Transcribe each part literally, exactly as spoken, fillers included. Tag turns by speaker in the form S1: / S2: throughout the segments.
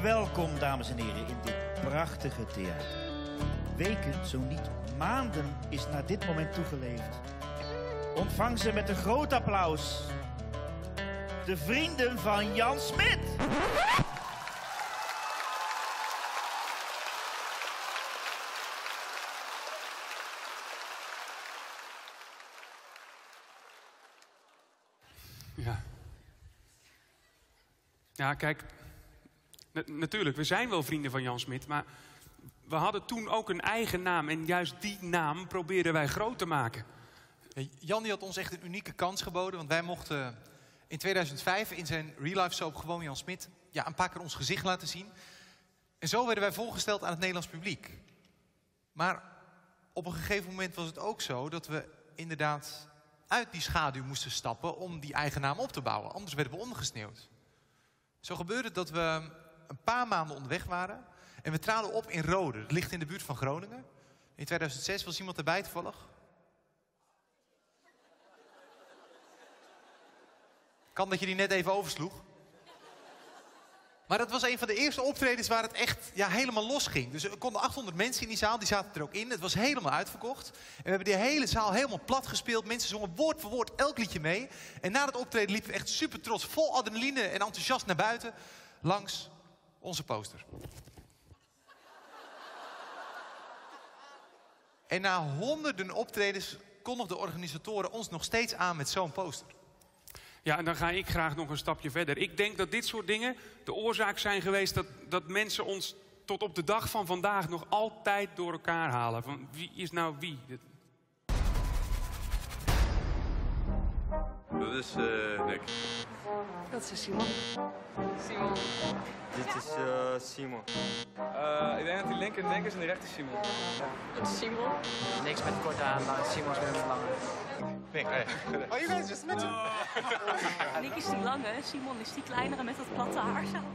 S1: welkom, dames en heren, in dit prachtige theater. Weken, zo niet maanden, is naar dit moment toegeleefd. Ontvang ze met een groot applaus. De vrienden van Jan Smit.
S2: Ja. Ja, kijk. Na natuurlijk, we zijn wel vrienden van Jan Smit, maar we hadden toen ook een eigen naam. En juist die naam probeerden wij groot te maken.
S3: Ja, Jan die had ons echt een unieke kans geboden, want wij mochten in tweeduizend vijf in zijn real life soap Gewoon Jan Smit ja, een paar keer ons gezicht laten zien. En zo werden wij voorgesteld aan het Nederlands publiek. Maar op een gegeven moment was het ook zo dat we inderdaad uit die schaduw moesten stappen om die eigen naam op te bouwen. Anders werden we ondergesneeuwd. Zo gebeurde het dat we een paar maanden onderweg waren en we traden op in Rode. Dat ligt in de buurt van Groningen. In tweeduizend zes was iemand erbij toevallig. Kan dat je die net even oversloeg. Maar dat was een van de eerste optredens waar het echt ja, helemaal los ging. Dus er konden achthonderd mensen in die zaal, die zaten er ook in. Het was helemaal uitverkocht. En we hebben die hele zaal helemaal plat gespeeld. Mensen zongen woord voor woord elk liedje mee. En na het optreden liepen we echt super trots, vol adrenaline en enthousiast naar buiten. Langs onze poster. En na honderden optredens kondigden de organisatoren ons nog steeds aan met zo'n poster.
S2: Ja, en dan ga ik graag nog een stapje verder. Ik denk dat dit soort dingen de oorzaak zijn geweest dat, dat mensen ons tot op de dag van vandaag nog altijd door elkaar halen. Van wie is nou wie?
S4: Dat is uh, Nick.
S5: Dat is Simon.
S6: Simon.
S7: Dit is uh, Simon.
S6: Uh, ik denk dat die linker Nick is en die rechter Simon.
S5: Dat is Simon.
S8: Niks met korte aan, maar Simon is weer met lange.
S6: Nick, hey.
S7: Oh, you guys just met him.
S5: Nick is die lange, Simon is die kleinere met dat platte haar zo.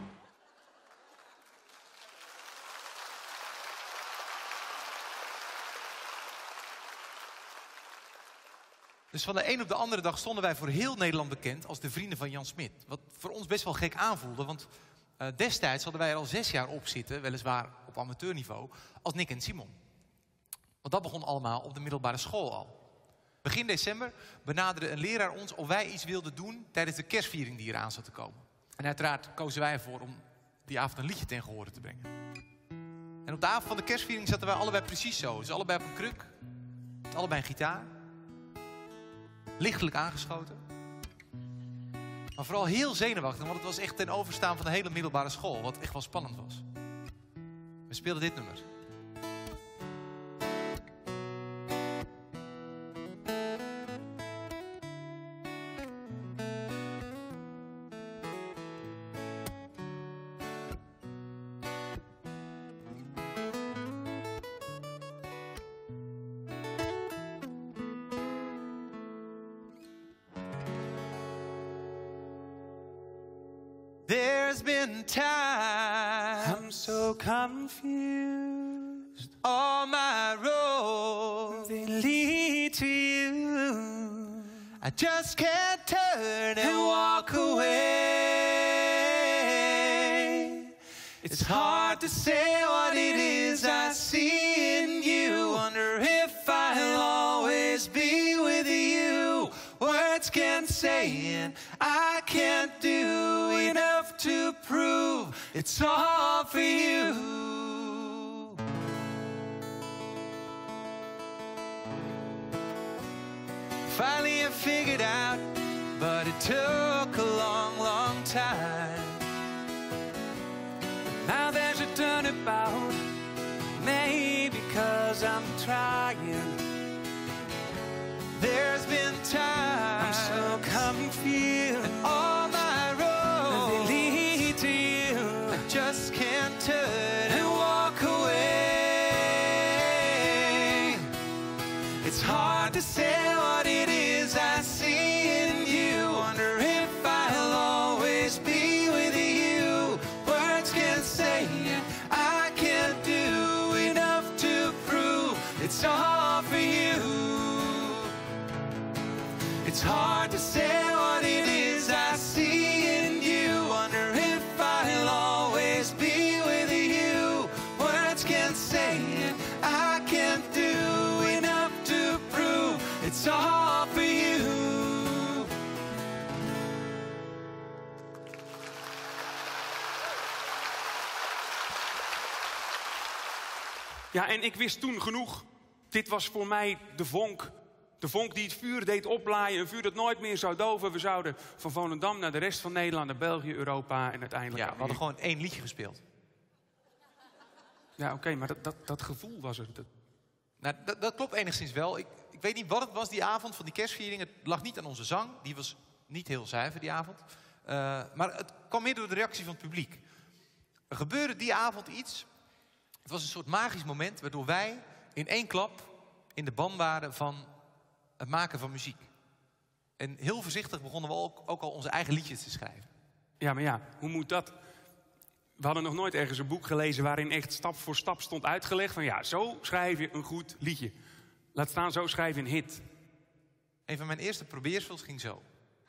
S3: Dus van de een op de andere dag stonden wij voor heel Nederland bekend als de vrienden van Jan Smit. Wat voor ons best wel gek aanvoelde, want uh, destijds hadden wij er al zes jaar op zitten, weliswaar op amateurniveau, als Nick en Simon. Want dat begon allemaal op de middelbare school al. Begin december benaderde een leraar ons of wij iets wilden doen tijdens de kerstviering die eraan zat te komen. En uiteraard kozen wij ervoor om die avond een liedje ten gehore te brengen. En op de avond van de kerstviering zaten wij allebei precies zo. Dus allebei op een kruk, allebei een gitaar. Lichtelijk aangeschoten. Maar vooral heel zenuwachtig, want het was echt ten overstaan van de hele middelbare school. Wat echt wel spannend was. We speelden dit nummer. There's been times
S2: I'm so confused.
S3: all my roads
S2: They lead to you.
S3: I just can't turn and walk away. It's hard to say what it is I see in you. Wonder if I'll always be with you. Words can't say and I can't do enough to prove it's all for you. Finally I figured out, but it took a long, long time.
S2: Now there's a turnabout, maybe because I'm trying.
S3: There's been times
S2: I'm so confused.
S3: and all my roads
S2: They lead to you.
S3: I just can't turn and walk away. It's hard to say what it is I see in you. Wonder if I'll always be with you. Words can't say it, I can't do enough to prove it's all for you. It's hard to say what it is I see in you. Wonder if I'll always be
S2: Ja, en ik wist toen genoeg. Dit was voor mij de vonk. De vonk die het vuur deed oplaaien. Een vuur dat nooit meer zou doven. We zouden van Volendam naar de rest van Nederland, naar België, Europa en uiteindelijk...
S3: Ja, we hadden gewoon één liedje gespeeld.
S2: Ja, oké, okay, maar dat, dat, dat gevoel was er. Dat...
S3: Nou, dat, dat klopt enigszins wel. Ik, ik weet niet wat het was die avond van die kerstviering. Het lag niet aan onze zang. Die was niet heel zuiver die avond. Uh, maar het kwam meer door de reactie van het publiek. Er gebeurde die avond iets. Het was een soort magisch moment waardoor wij in één klap in de ban waren van het maken van muziek. En heel voorzichtig begonnen we ook, ook al onze eigen liedjes te schrijven.
S2: Ja, maar ja, hoe moet dat? We hadden nog nooit ergens een boek gelezen waarin echt stap voor stap stond uitgelegd van ja, zo schrijf je een goed liedje. Laat staan, zo schrijf je een hit.
S3: Een van mijn eerste probeersels ging zo.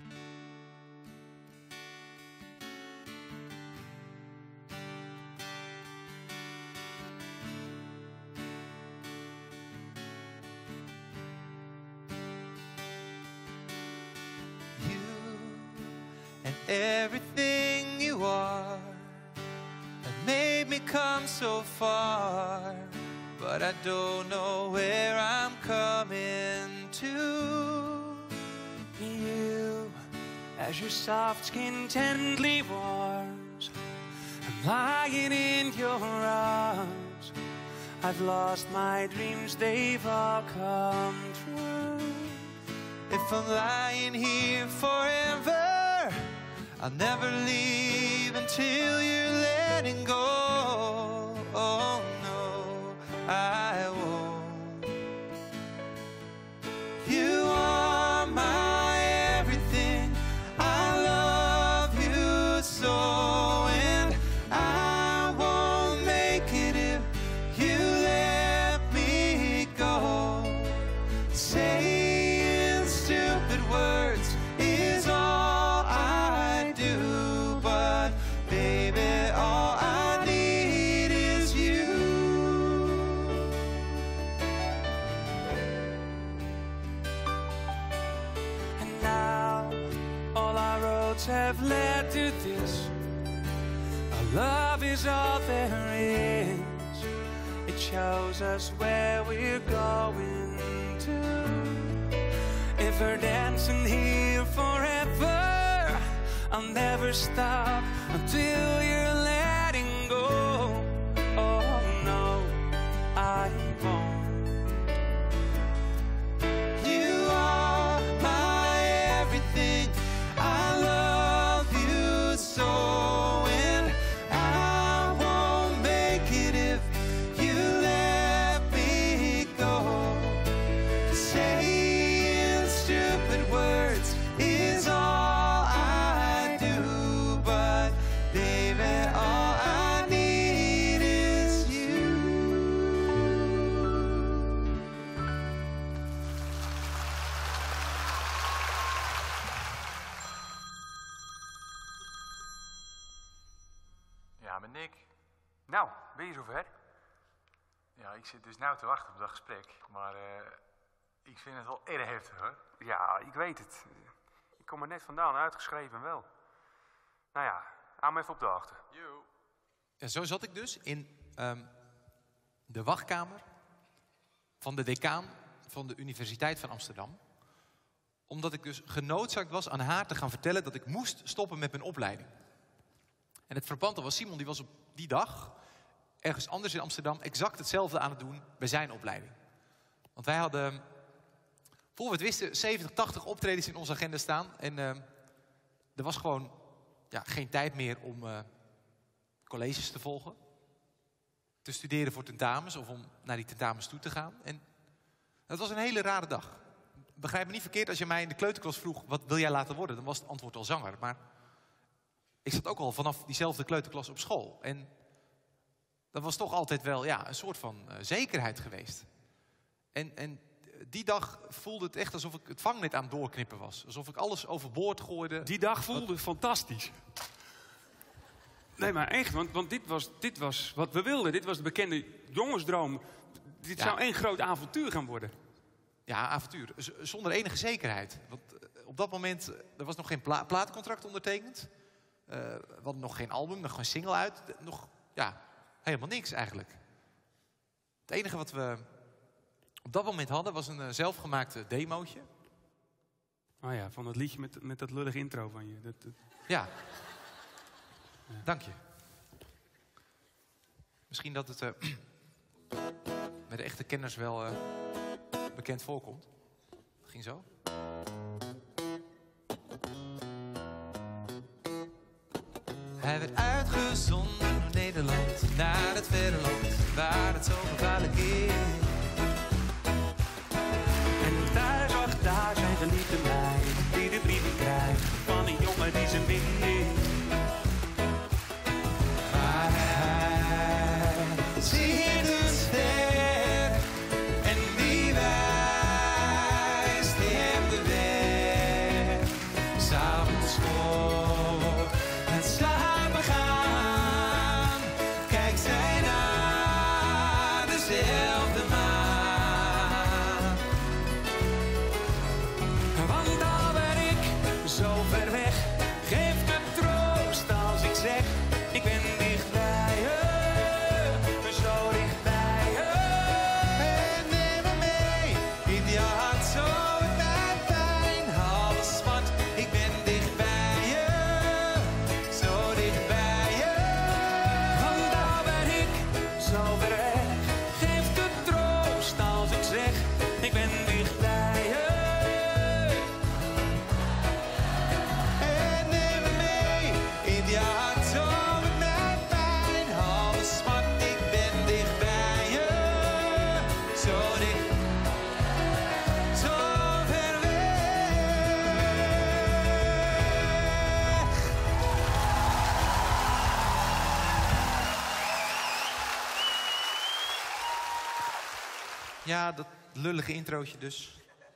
S3: Everything you are have made me come so far, but I don't know where I'm coming to.
S2: You, as your soft skin tenderly warms, I'm lying in your arms. I've lost my dreams, they've all come true.
S3: If I'm lying here forever, I'll never leave until you're letting go. Oh no, I won't. You are my everything. I love you so, and I won't make it if you let me go. Saying stupid words is all I do, but baby, all I need is you.
S2: And now all our roads have led to this. Our love is all there is. It shows us where we're going to. If we're dancing here forever, I'll never stop until you're letting go. Oh no, I won't.
S3: You are my everything. I love you so, and I won't make it if you let me go. Saying stupid words is all I do, but baby, all I need is you.
S4: Ja, met Nick. Nou, ben je zover? Ja, ik zit dus nou te wachten op dat gesprek, maar uh, ik vind het wel erg heftig, hoor.
S2: Ja, ik weet het. Ik kom er net vandaan, uitgeschreven wel. Nou ja, hou me even op de hoogte.
S4: Yo.
S3: Ja, zo zat ik dus in um, de wachtkamer van de decaan van de Universiteit van Amsterdam. Omdat ik dus genoodzaakt was aan haar te gaan vertellen dat ik moest stoppen met mijn opleiding. En het frappante was, Simon die was op die dag ergens anders in Amsterdam exact hetzelfde aan het doen bij zijn opleiding. Want wij hadden, voor we het wisten, zeventig, tachtig optredens in onze agenda staan. En uh, er was gewoon ja, geen tijd meer om uh, colleges te volgen. Te studeren voor tentamens of om naar die tentamens toe te gaan. En dat was een hele rare dag. Begrijp me niet verkeerd, als je mij in de kleuterklas vroeg, wat wil jij laten worden? Dan was het antwoord al zanger. Maar ik zat ook al vanaf diezelfde kleuterklas op school. En dat was toch altijd wel ja, een soort van uh, zekerheid geweest. En, en die dag voelde het echt alsof ik het vangnet aan het doorknippen was. Alsof ik alles overboord gooide.
S2: Die dag voelde wat... fantastisch. Nee, maar echt, want, want dit, was, dit was wat we wilden. Dit was de bekende jongensdroom. Dit ja. zou één groot avontuur gaan worden.
S3: Ja, avontuur. Z- zonder enige zekerheid. Want uh, op dat moment, uh, er was nog geen pla- platencontract ondertekend. Uh, we hadden nog geen album, nog geen single uit. Nog, ja, helemaal niks eigenlijk. Het enige wat we op dat moment hadden was een uh, zelfgemaakte demootje.
S2: Oh ja, van dat liedje met, met dat lullig intro van je. Dat, dat...
S3: Ja. ja. Dank je. Misschien dat het uh, met de echte kenners wel uh, bekend voorkomt. Dat ging zo. Hij werd uitgezonden door Nederland naar het verre land waar het zo gevaarlijk is.
S2: En thuis, ach, daar zijn geliefde meid die de brieven krijgt van een jongen die ze mist.
S3: Maar hij ziet een ster en die wijst hem de weg. S'avonds voor het slapen gaan, kijkt zij naar dezelfde maan.
S2: Want al ben ik zo ver weg, geeft het troost als ik zeg, ik ben dicht bij je, zo dicht bij je.
S3: En neem me mee in je hart, zo het mij pijn, alles zwart. Ik ben dicht bij je, zo dicht bij je.
S2: Want al ben ik zo ver weg, geeft het troost als ik zeg, ik ben dicht bij je.
S3: En neem me mee in je hart, zo het mij pijn, alles zwart. Ik ben dicht bij je, zo dicht, zo ver weg. Ja, dat lullige introotje dus.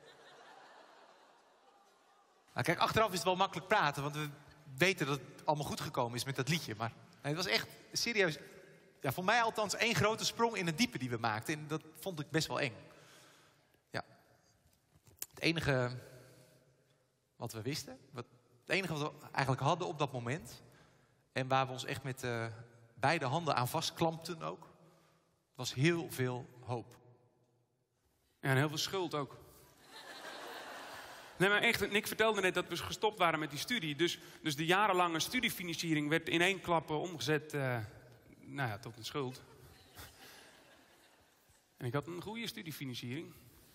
S3: Nou, kijk, achteraf is het wel makkelijk praten, want we weten dat het allemaal goed gekomen is met dat liedje. Maar nee, het was echt serieus, ja, voor mij althans één grote sprong in het diepe die we maakten. En dat vond ik best wel eng. Ja. Het enige wat we wisten, wat, het enige wat we eigenlijk hadden op dat moment, en waar we ons echt met uh, beide handen aan vastklampten ook, was heel veel hoop.
S2: Ja, en heel veel schuld ook. Nee, maar echt, Nick vertelde net dat we gestopt waren met die studie. Dus, dus de jarenlange studiefinanciering werd in één klap uh, omgezet uh, nou ja, tot een schuld. En ik had een goede studiefinanciering.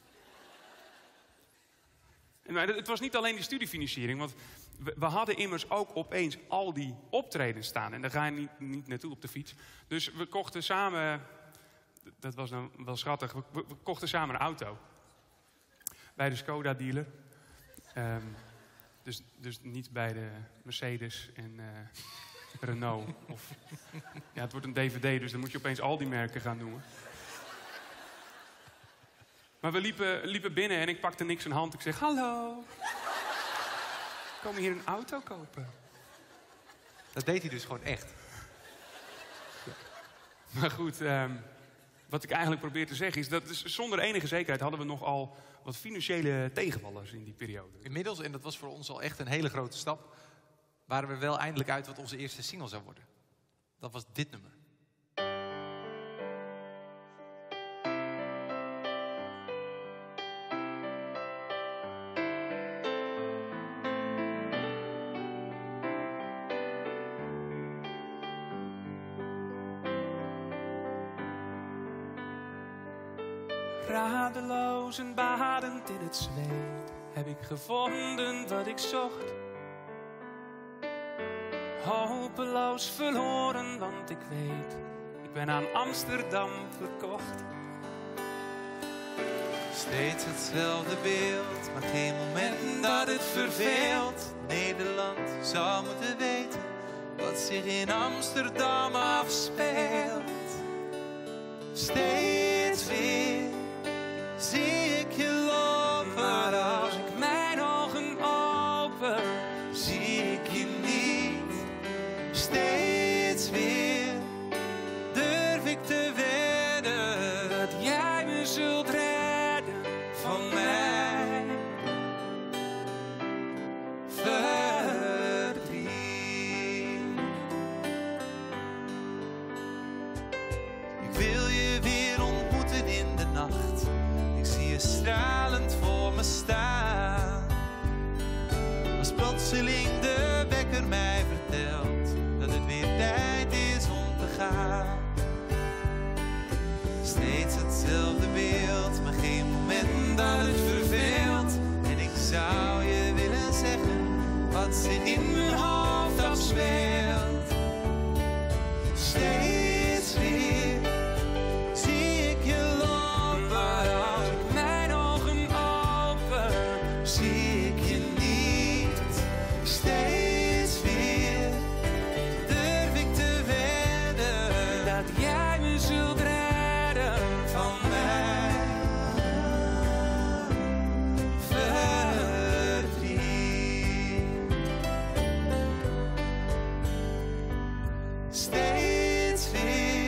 S2: En, maar het was niet alleen die studiefinanciering, want we, we hadden immers ook opeens al die optredens staan. En daar ga je niet, niet naartoe op de fiets. Dus we kochten samen, dat was nou wel schattig, we, we, we kochten samen een auto. Bij de Skoda-dealer. Um, dus, dus niet bij de Mercedes en uh, Renault. Of, ja, het wordt een D V D, dus dan moet je opeens al die merken gaan noemen. Maar we liepen, liepen binnen en ik pakte niks in hand. Ik zeg, hallo. We komen hier een auto kopen.
S3: Dat deed hij dus gewoon echt.
S2: Maar goed, um, wat ik eigenlijk probeer te zeggen is dat dus zonder enige zekerheid hadden we nogal wat financiële tegenvallers in die periode.
S3: Inmiddels, en dat was voor ons al echt een hele grote stap, waren we wel eindelijk uit wat onze eerste single zou worden. Dat was dit nummer.
S2: Radeloos en badend in het zweet heb ik gevonden wat ik zocht. Hopeloos verloren, want ik weet, ik ben aan Amsterdam verkocht.
S3: Steeds hetzelfde beeld, maar geen moment dat het verveelt. Nederland zou moeten weten wat zich in Amsterdam afspeelt. Steeds weer zie ik je lopen, maar als ik mijn ogen open, zie ik je niet. Steeds weer durf ik te wedden dat jij me zult redden van mij verdriet. Ik wil je weer ontmoeten plotseling de wekker mij vertelt dat het weer tijd is om te gaan. Steeds hetzelfde beeld, maar geen moment dat het verveelt. En ik zou je willen zeggen wat zich in mijn hoofd afspeelt. Steeds weer zie ik je lopen, houd ik mijn ogen open, zie ik je niet. Steeds weer durf ik te wedden dat jij me zult redden van mij verdriet. Steeds weer.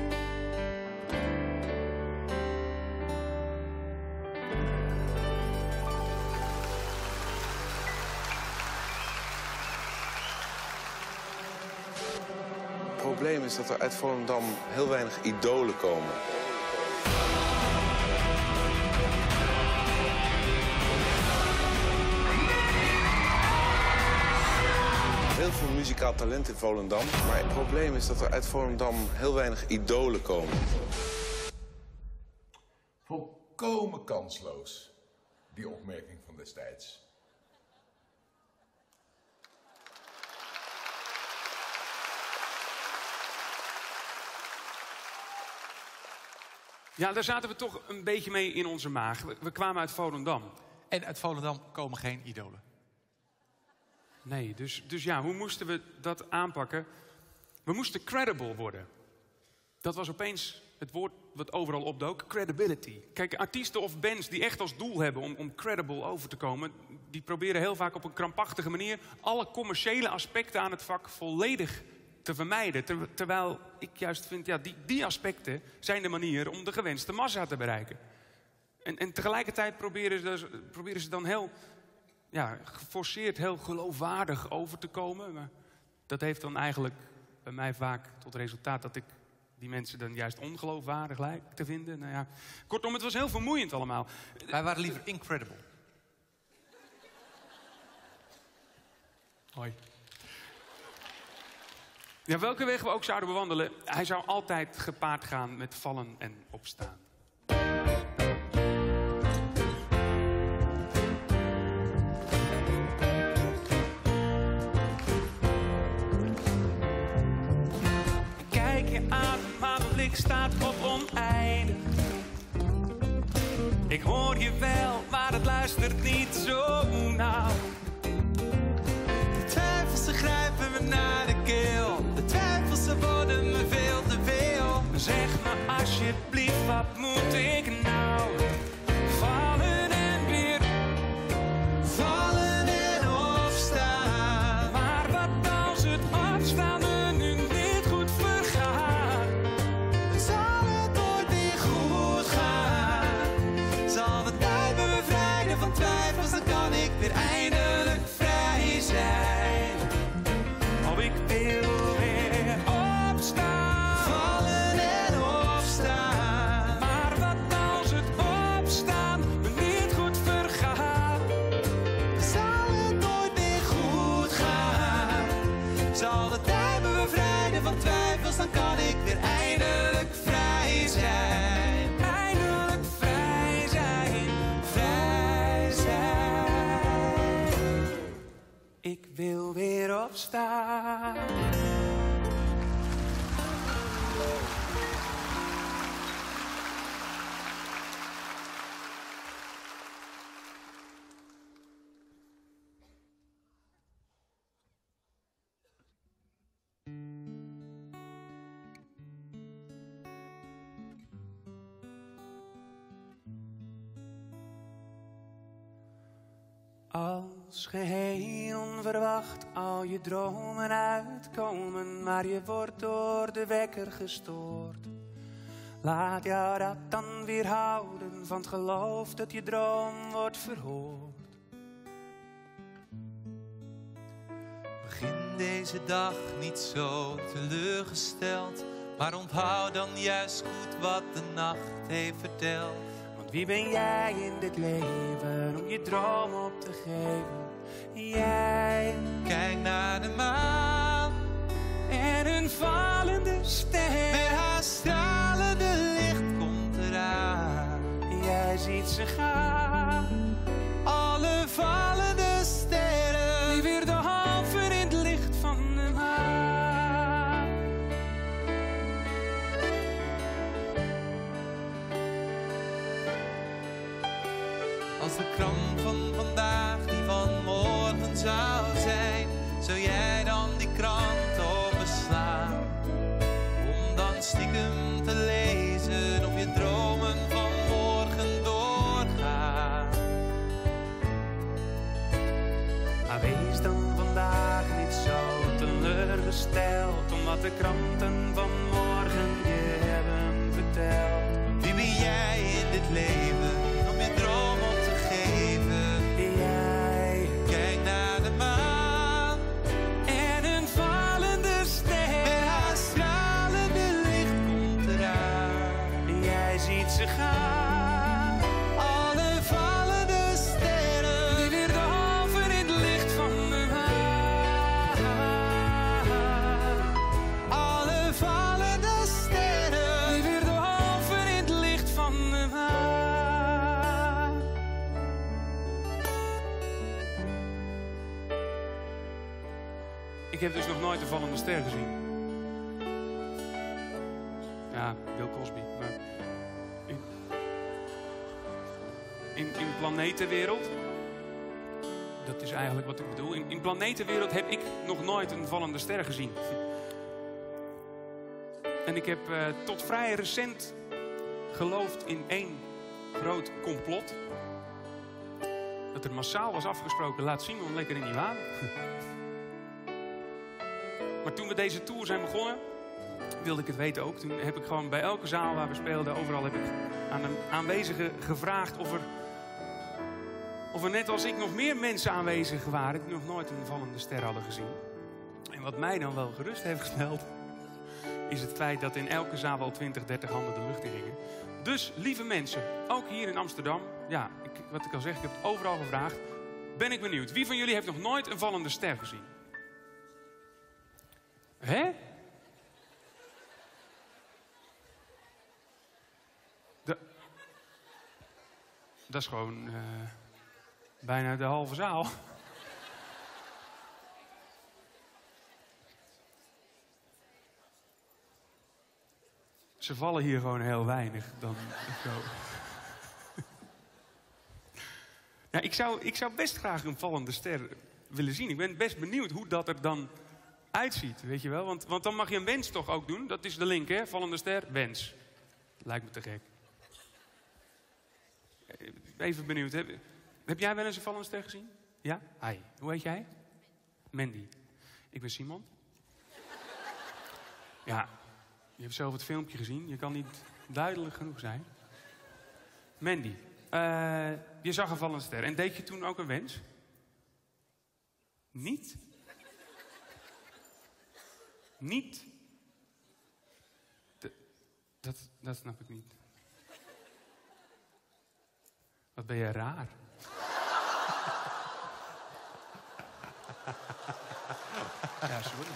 S9: Het probleem is dat er uit Volendam heel weinig idolen komen. Heel veel muzikaal talent in Volendam, maar het probleem is dat er uit Volendam heel weinig idolen komen.
S10: Volkomen kansloos, die opmerking van destijds.
S2: Ja, daar zaten we toch een beetje mee in onze maag. We, we kwamen uit Volendam.
S3: En uit Volendam komen geen idolen.
S2: Nee, dus, dus ja, hoe moesten we dat aanpakken? We moesten credible worden. Dat was opeens het woord wat overal opdook, credibility. Kijk, artiesten of bands die echt als doel hebben om, om credible over te komen, die proberen heel vaak op een krampachtige manier alle commerciële aspecten aan het vak volledig te vermijden. Ter, terwijl ik juist vind, ja, die, die aspecten zijn de manier om de gewenste massa te bereiken. En, en tegelijkertijd proberen ze, proberen ze dan heel ja, geforceerd, heel geloofwaardig over te komen. Maar dat heeft dan eigenlijk bij mij vaak tot resultaat dat ik die mensen dan juist ongeloofwaardig lijk te vinden. Nou ja, kortom, het was heel vermoeiend allemaal.
S3: Wij waren liever incredible.
S2: Hoi. Ja, welke weg we ook zouden bewandelen, hij zou altijd gepaard gaan met vallen en opstaan. Kijk je aan, maar mijn blik staat op oneindig. Ik hoor je wel, maar het luistert niet zo nauw.
S3: De twijfels, ze grijpen me naar de keel. De twijfels, ze worden me veel te veel.
S2: Zeg me alsjeblieft, wat moet ik nou? Vallen en weer
S3: vallen en opstaan.
S2: Maar wat als het opstaan me nu niet goed vergaat?
S3: Zal het ooit weer goed gaan? Zal de tijd me bevrijden van twijfels, dan kan ik weer eindelijk vrij zijn.
S2: Oh, ik wil weer opstaan.
S3: Vallen en opstaan.
S2: Maar wat als het opstaan me niet goed vergaat?
S3: Zal het ooit weer goed gaan? Zal de tijd me bevrijden van twijfels, dan kan ik weer eindelijk vrij zijn.
S2: Eindelijk vrij zijn, vrij zijn. Ik wil weer opstaan. Als geheel onverwacht al je dromen uitkomen, maar je wordt door de wekker gestoord. Laat jou dat dan weerhouden van het geloof dat je droom wordt verhoord.
S3: Begin deze dag niet zo teleurgesteld, maar onthoud dan juist goed wat de nacht heeft verteld.
S2: Want wie ben jij in dit leven om je droom op te geven? Jij
S3: krant van vandaag die van morgen zou zijn, zou jij dan die krant openslaan? Om dan stiekem te lezen of je dromen van morgen doorgaan. Maar wees dan vandaag niet zo teleurgesteld, omdat de kranten van morgen je hebben verteld. Wie ben jij in dit leven om je droom op te geven? Jij kijkt naar de maan en een vallende ster. En haar stralende licht komt eraan. En jij ziet ze gaan, alle vallende sterren, die weer doven in het licht van de maan. Alle vallende sterren, die weer doven in het licht van de maan.
S2: Ik heb dus nog nooit een vallende ster gezien. Ja, Bill Cosby. Maar in, in, in planetenwereld, dat is eigenlijk wat ik bedoel. In, in planetenwereld heb ik nog nooit een vallende ster gezien. En ik heb uh, tot vrij recent geloofd in één groot complot. Dat er massaal was afgesproken, laat Simon lekker in die waan. Maar toen we deze tour zijn begonnen, wilde ik het weten ook. Toen heb ik gewoon bij elke zaal waar we speelden, overal heb ik aan de aanwezigen gevraagd of er, of er net als ik nog meer mensen aanwezig waren die nog nooit een vallende ster hadden gezien. En wat mij dan wel gerust heeft gesteld, is het feit dat in elke zaal wel twintig, dertig handen de lucht in gingen. Dus, lieve mensen, ook hier in Amsterdam, ja, ik, wat ik al zeg, ik heb het overal gevraagd, ben ik benieuwd. Wie van jullie heeft nog nooit een vallende ster gezien? Hè? De... Dat is gewoon uh, bijna de halve zaal. Ze vallen hier gewoon heel weinig. Dan zo. Ja, ik, zou, ik zou best graag een vallende ster willen zien. Ik ben best benieuwd hoe dat er dan uitziet, weet je wel. Want, want dan mag je een wens toch ook doen. Dat is de link, hè? Vallende ster, wens. Lijkt me te gek. Even benieuwd. Heb, heb jij wel eens een vallende ster gezien? Ja? Hi. Hoe heet jij? Mandy. Ik ben Simon. Ja, je hebt zelf het filmpje gezien. Je kan niet duidelijk genoeg zijn. Mandy, uh, je zag een vallende ster. En deed je toen ook een wens? Niet? Niet? De, dat, dat snap ik niet. Wat ben je raar. Ja, sorry.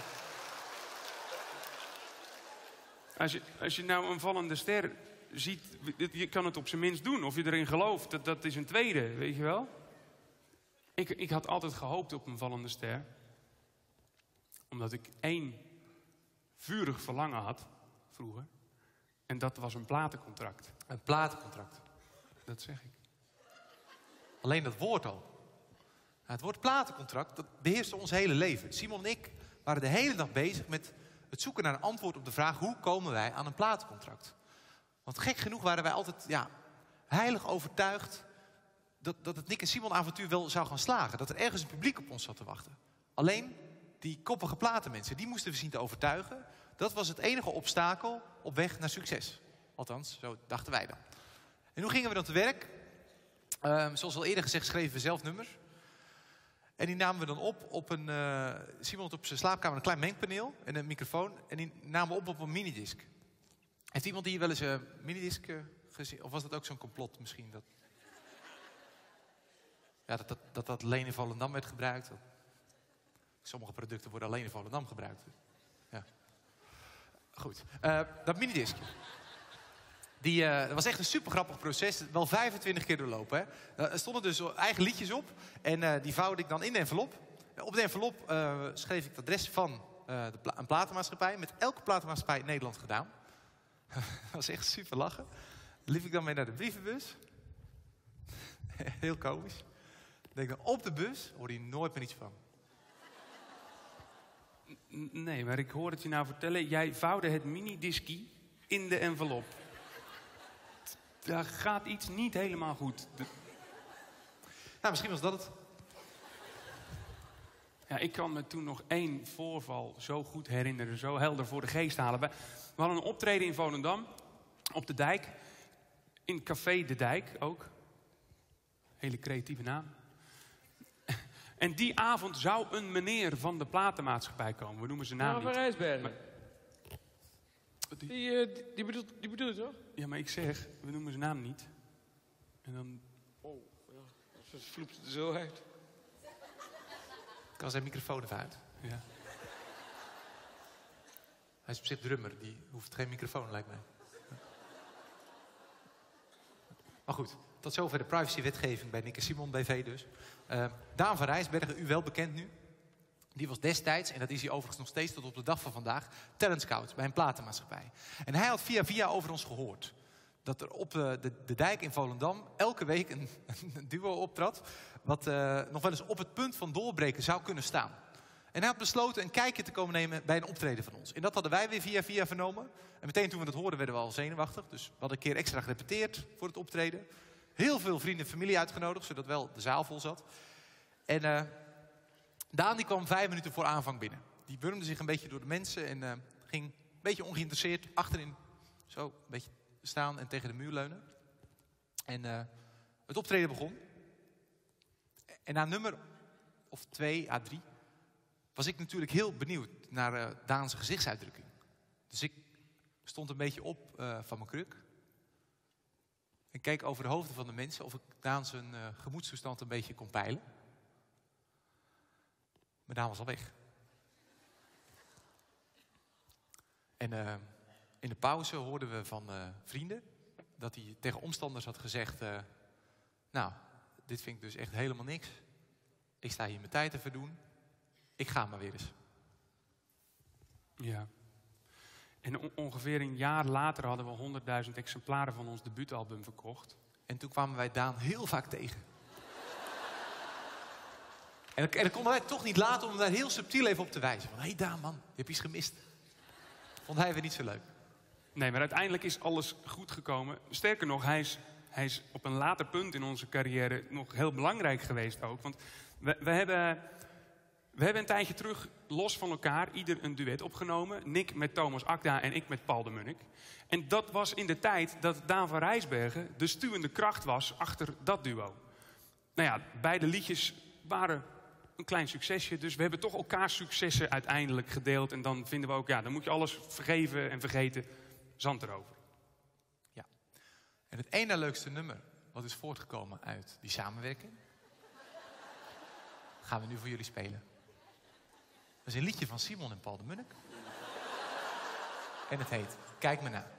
S2: Als je, als je nou een vallende ster ziet, je kan het op zijn minst doen. Of je erin gelooft, dat, dat is een tweede, weet je wel. Ik, ik had altijd gehoopt op een vallende ster. Omdat ik één vurig verlangen had, vroeger. En dat was een platencontract.
S3: Een platencontract.
S2: Dat zeg ik.
S3: Alleen dat woord al. Nou, het woord platencontract, dat beheerste ons hele leven. Simon en ik waren de hele dag bezig met het zoeken naar een antwoord op de vraag: hoe komen wij aan een platencontract? Want gek genoeg waren wij altijd ja, heilig overtuigd dat, dat het Nick en Simon avontuur wel zou gaan slagen. Dat er ergens een publiek op ons zat te wachten. Alleen die koppige platenmensen, die moesten we zien te overtuigen. Dat was het enige obstakel op weg naar succes. Althans, zo dachten wij dan. En hoe gingen we dan te werk? Um, zoals al eerder gezegd schreven we zelf nummers. En die namen we dan op op een... Uh, Simon had op zijn slaapkamer een klein mengpaneel en een microfoon. En die namen we op op een minidisc. Heeft iemand hier wel eens een minidisc uh, gezien? Of was dat ook zo'n complot misschien? Dat... Ja, dat dat, dat dat alleen in Volendam werd gebruikt. Dat... Sommige producten worden alleen in Volendam gebruikt. Ja. Goed. Uh, dat minidisc. Die, uh, dat was echt een super grappig proces. Wel vijfentwintig keer doorlopen. Hè. Uh, er stonden dus eigen liedjes op. En uh, die vouwde ik dan in de envelop. Op de envelop uh, schreef ik het adres van uh, de pla een platenmaatschappij. Met elke platenmaatschappij in Nederland gedaan. Dat was echt super lachen. Dan liep ik dan mee naar de brievenbus. Heel komisch. Ik denk dan, op de bus hoor je nooit meer iets van.
S2: N- Nee, maar ik hoor het je nou vertellen. Jij vouwde het minidiskie in de envelop. Daar gaat iets niet helemaal goed. De-
S3: Nou, misschien was dat het.
S2: Ja, ik kan me toen nog één voorval zo goed herinneren, zo helder voor de geest halen. We we hadden een optreden in Volendam, op de Dijk. In Café de Dijk ook. Hele creatieve naam. En die avond zou een meneer van de platenmaatschappij komen. We noemen zijn naam
S6: Nou, van
S2: niet.
S6: Rijsbergen.
S2: Maar-
S6: Die, uh, die, die, bedoelt, die bedoelt toch?
S2: Ja, maar ik zeg, we noemen zijn naam niet. En dan...
S6: Oh, ja. Ze vloept het er zo uit.
S3: Kan zijn microfoon even uit.
S2: Ja.
S3: Hij is op zich drummer, die hoeft geen microfoon, lijkt mij. Maar goed, tot zover de privacywetgeving bij Nick en Simon B V dus. Uh, Daan van Rijsbergen, u wel bekend nu. Die was destijds, en dat is hij overigens nog steeds tot op de dag van vandaag, talent scout bij een platenmaatschappij. En hij had via via over ons gehoord dat er op de, de, de dijk in Volendam elke week een, een duo optrad, wat uh, nog wel eens op het punt van doorbreken zou kunnen staan. En hij had besloten een kijkje te komen nemen bij een optreden van ons. En dat hadden wij weer via via vernomen. En meteen toen we dat hoorden werden we al zenuwachtig. Dus we hadden een keer extra gerepeteerd voor het optreden. Heel veel vrienden en familie uitgenodigd, zodat wel de zaal vol zat. En uh, Daan die kwam vijf minuten voor aanvang binnen. Die wurmde zich een beetje door de mensen en uh, ging een beetje ongeïnteresseerd achterin zo een beetje staan en tegen de muur leunen. En uh, het optreden begon. En na nummer of twee à drie was ik natuurlijk heel benieuwd naar uh, Daan's gezichtsuitdrukking. Dus ik stond een beetje op uh, van mijn kruk. En keek over de hoofden van de mensen of ik Daan zijn uh, gemoedstoestand een beetje kon peilen. Maar Daan was al weg. En uh, in de pauze hoorden we van uh, vrienden dat hij tegen omstanders had gezegd, Uh, nou, dit vind ik dus echt helemaal niks. Ik sta hier mijn tijd te verdoen. Ik ga maar weer eens.
S2: Ja. En on- ongeveer een jaar later hadden we honderdduizend exemplaren van ons debuutalbum verkocht.
S3: En toen kwamen wij Daan heel vaak tegen. En dan, en dan konden wij het toch niet laten om daar heel subtiel even op te wijzen. Van, hé hey Daan man, je hebt iets gemist. Vond hij weer niet zo leuk.
S2: Nee, maar uiteindelijk is alles goed gekomen. Sterker nog, hij is, hij is op een later punt in onze carrière nog heel belangrijk geweest ook. Want we, we, hebben, we hebben een tijdje terug los van elkaar ieder een duet opgenomen. Nick met Thomas Akda en ik met Paul de Munnik. En dat was in de tijd dat Daan van Rijsbergen de stuwende kracht was achter dat duo. Nou ja, beide liedjes waren een klein succesje. Dus we hebben toch elkaars successen uiteindelijk gedeeld. En dan vinden we ook, ja, dan moet je alles vergeven en vergeten. Zand erover.
S3: Ja. En het ene leukste nummer wat is voortgekomen uit die samenwerking, gaan we nu voor jullie spelen. Dat is een liedje van Simon en Paul de Munnik. En het heet Kijk me na.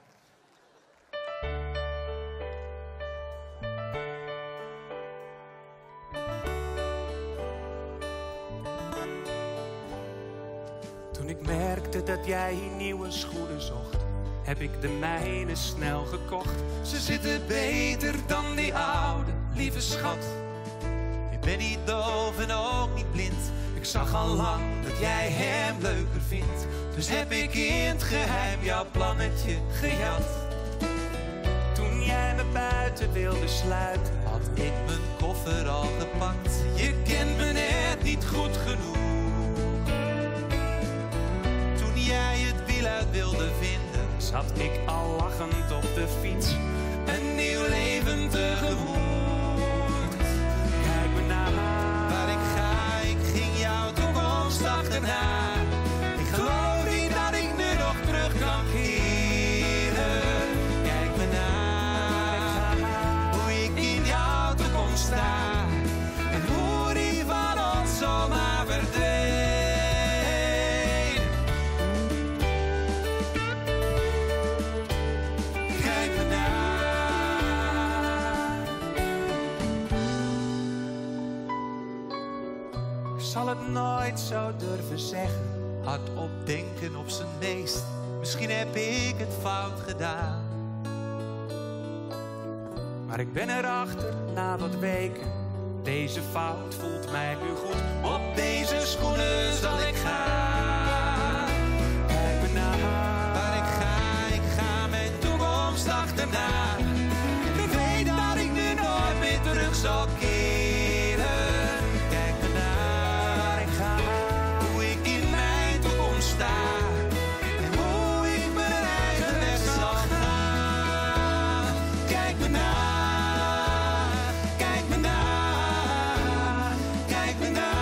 S2: Toen ik merkte dat jij nieuwe schoenen zocht, heb ik de mijne snel gekocht. Ze zitten beter dan die oude, lieve schat.
S3: Ik ben niet doof en ook niet blind. Ik zag al lang dat jij hem leuker vindt. Dus heb ik in het geheim jouw plannetje gejat.
S2: Toen jij me buiten wilde sluiten,
S3: Had ik mijn koffer al gepakt.
S2: je kent me net niet goed genoeg.
S3: Toen jij het wiel uit wilde vinden,
S2: Zat ik al lachend op de fiets, een nieuw leven tegemoet. Kijk me na,
S3: waar ik ga, ik ging jouw toekomst achterna. Ik geloof niet dat ik nu nog terug kan keren. Kijk me na, hoe ik in jouw toekomst sta. En hoe die van ons zomaar verdween. Kijk me na.
S2: ik zal het nooit zo durven zeggen.
S3: Hardop denken op zijn meest. Misschien heb ik het fout gedaan.
S2: Maar Maar ik ben erachter na wat weken. Deze fout voelt mij nu goed. Op deze schoenen zal ik gaan. Kijk me naar waar ik ga. Ik ga mijn toekomst achterna. Ik weet dat ik nu nooit meer terug zal keren. Kijk me naar waar ik ga. Hoe ik in mijn toekomst sta. En hoe ik mijn eigen weg zal gaan. Kijk me naar. Kijk me naar. Kijk me naar.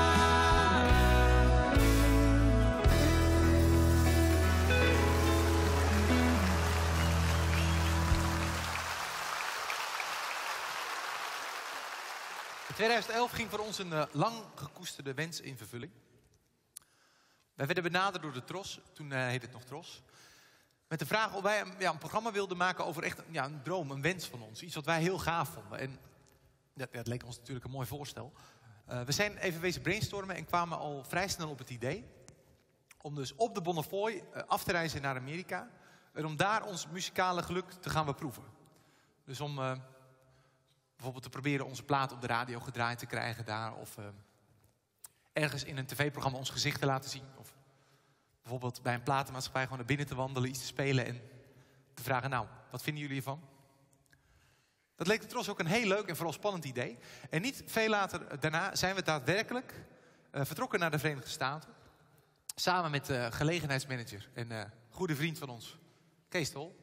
S3: In tweeduizend elf ging voor ons een uh, lang gekoesterde wens in vervulling. Wij werden benaderd door de Tros, toen uh, heette het nog Tros. Met de vraag of wij een, ja, een programma wilden maken over echt ja, een droom, een wens van ons. Iets wat wij heel gaaf vonden. En ja, dat leek ons natuurlijk een mooi voorstel. Uh, we zijn even wezen brainstormen en kwamen al vrij snel op het idee om dus op de Bonnefoy uh, af te reizen naar Amerika. En om daar ons muzikale geluk te gaan beproeven. Dus om uh, bijvoorbeeld te proberen onze plaat op de radio gedraaid te krijgen daar. Of uh, ergens in een tv-programma ons gezicht te laten zien. Of bijvoorbeeld bij een platenmaatschappij gewoon naar binnen te wandelen, iets te spelen en te vragen, nou, wat vinden jullie ervan? Dat leek de Tros ook een heel leuk en vooral spannend idee. En niet veel later daarna zijn we daadwerkelijk uh, vertrokken naar de Verenigde Staten. Samen met de uh, gelegenheidsmanager en uh, goede vriend van ons, Kees Tol.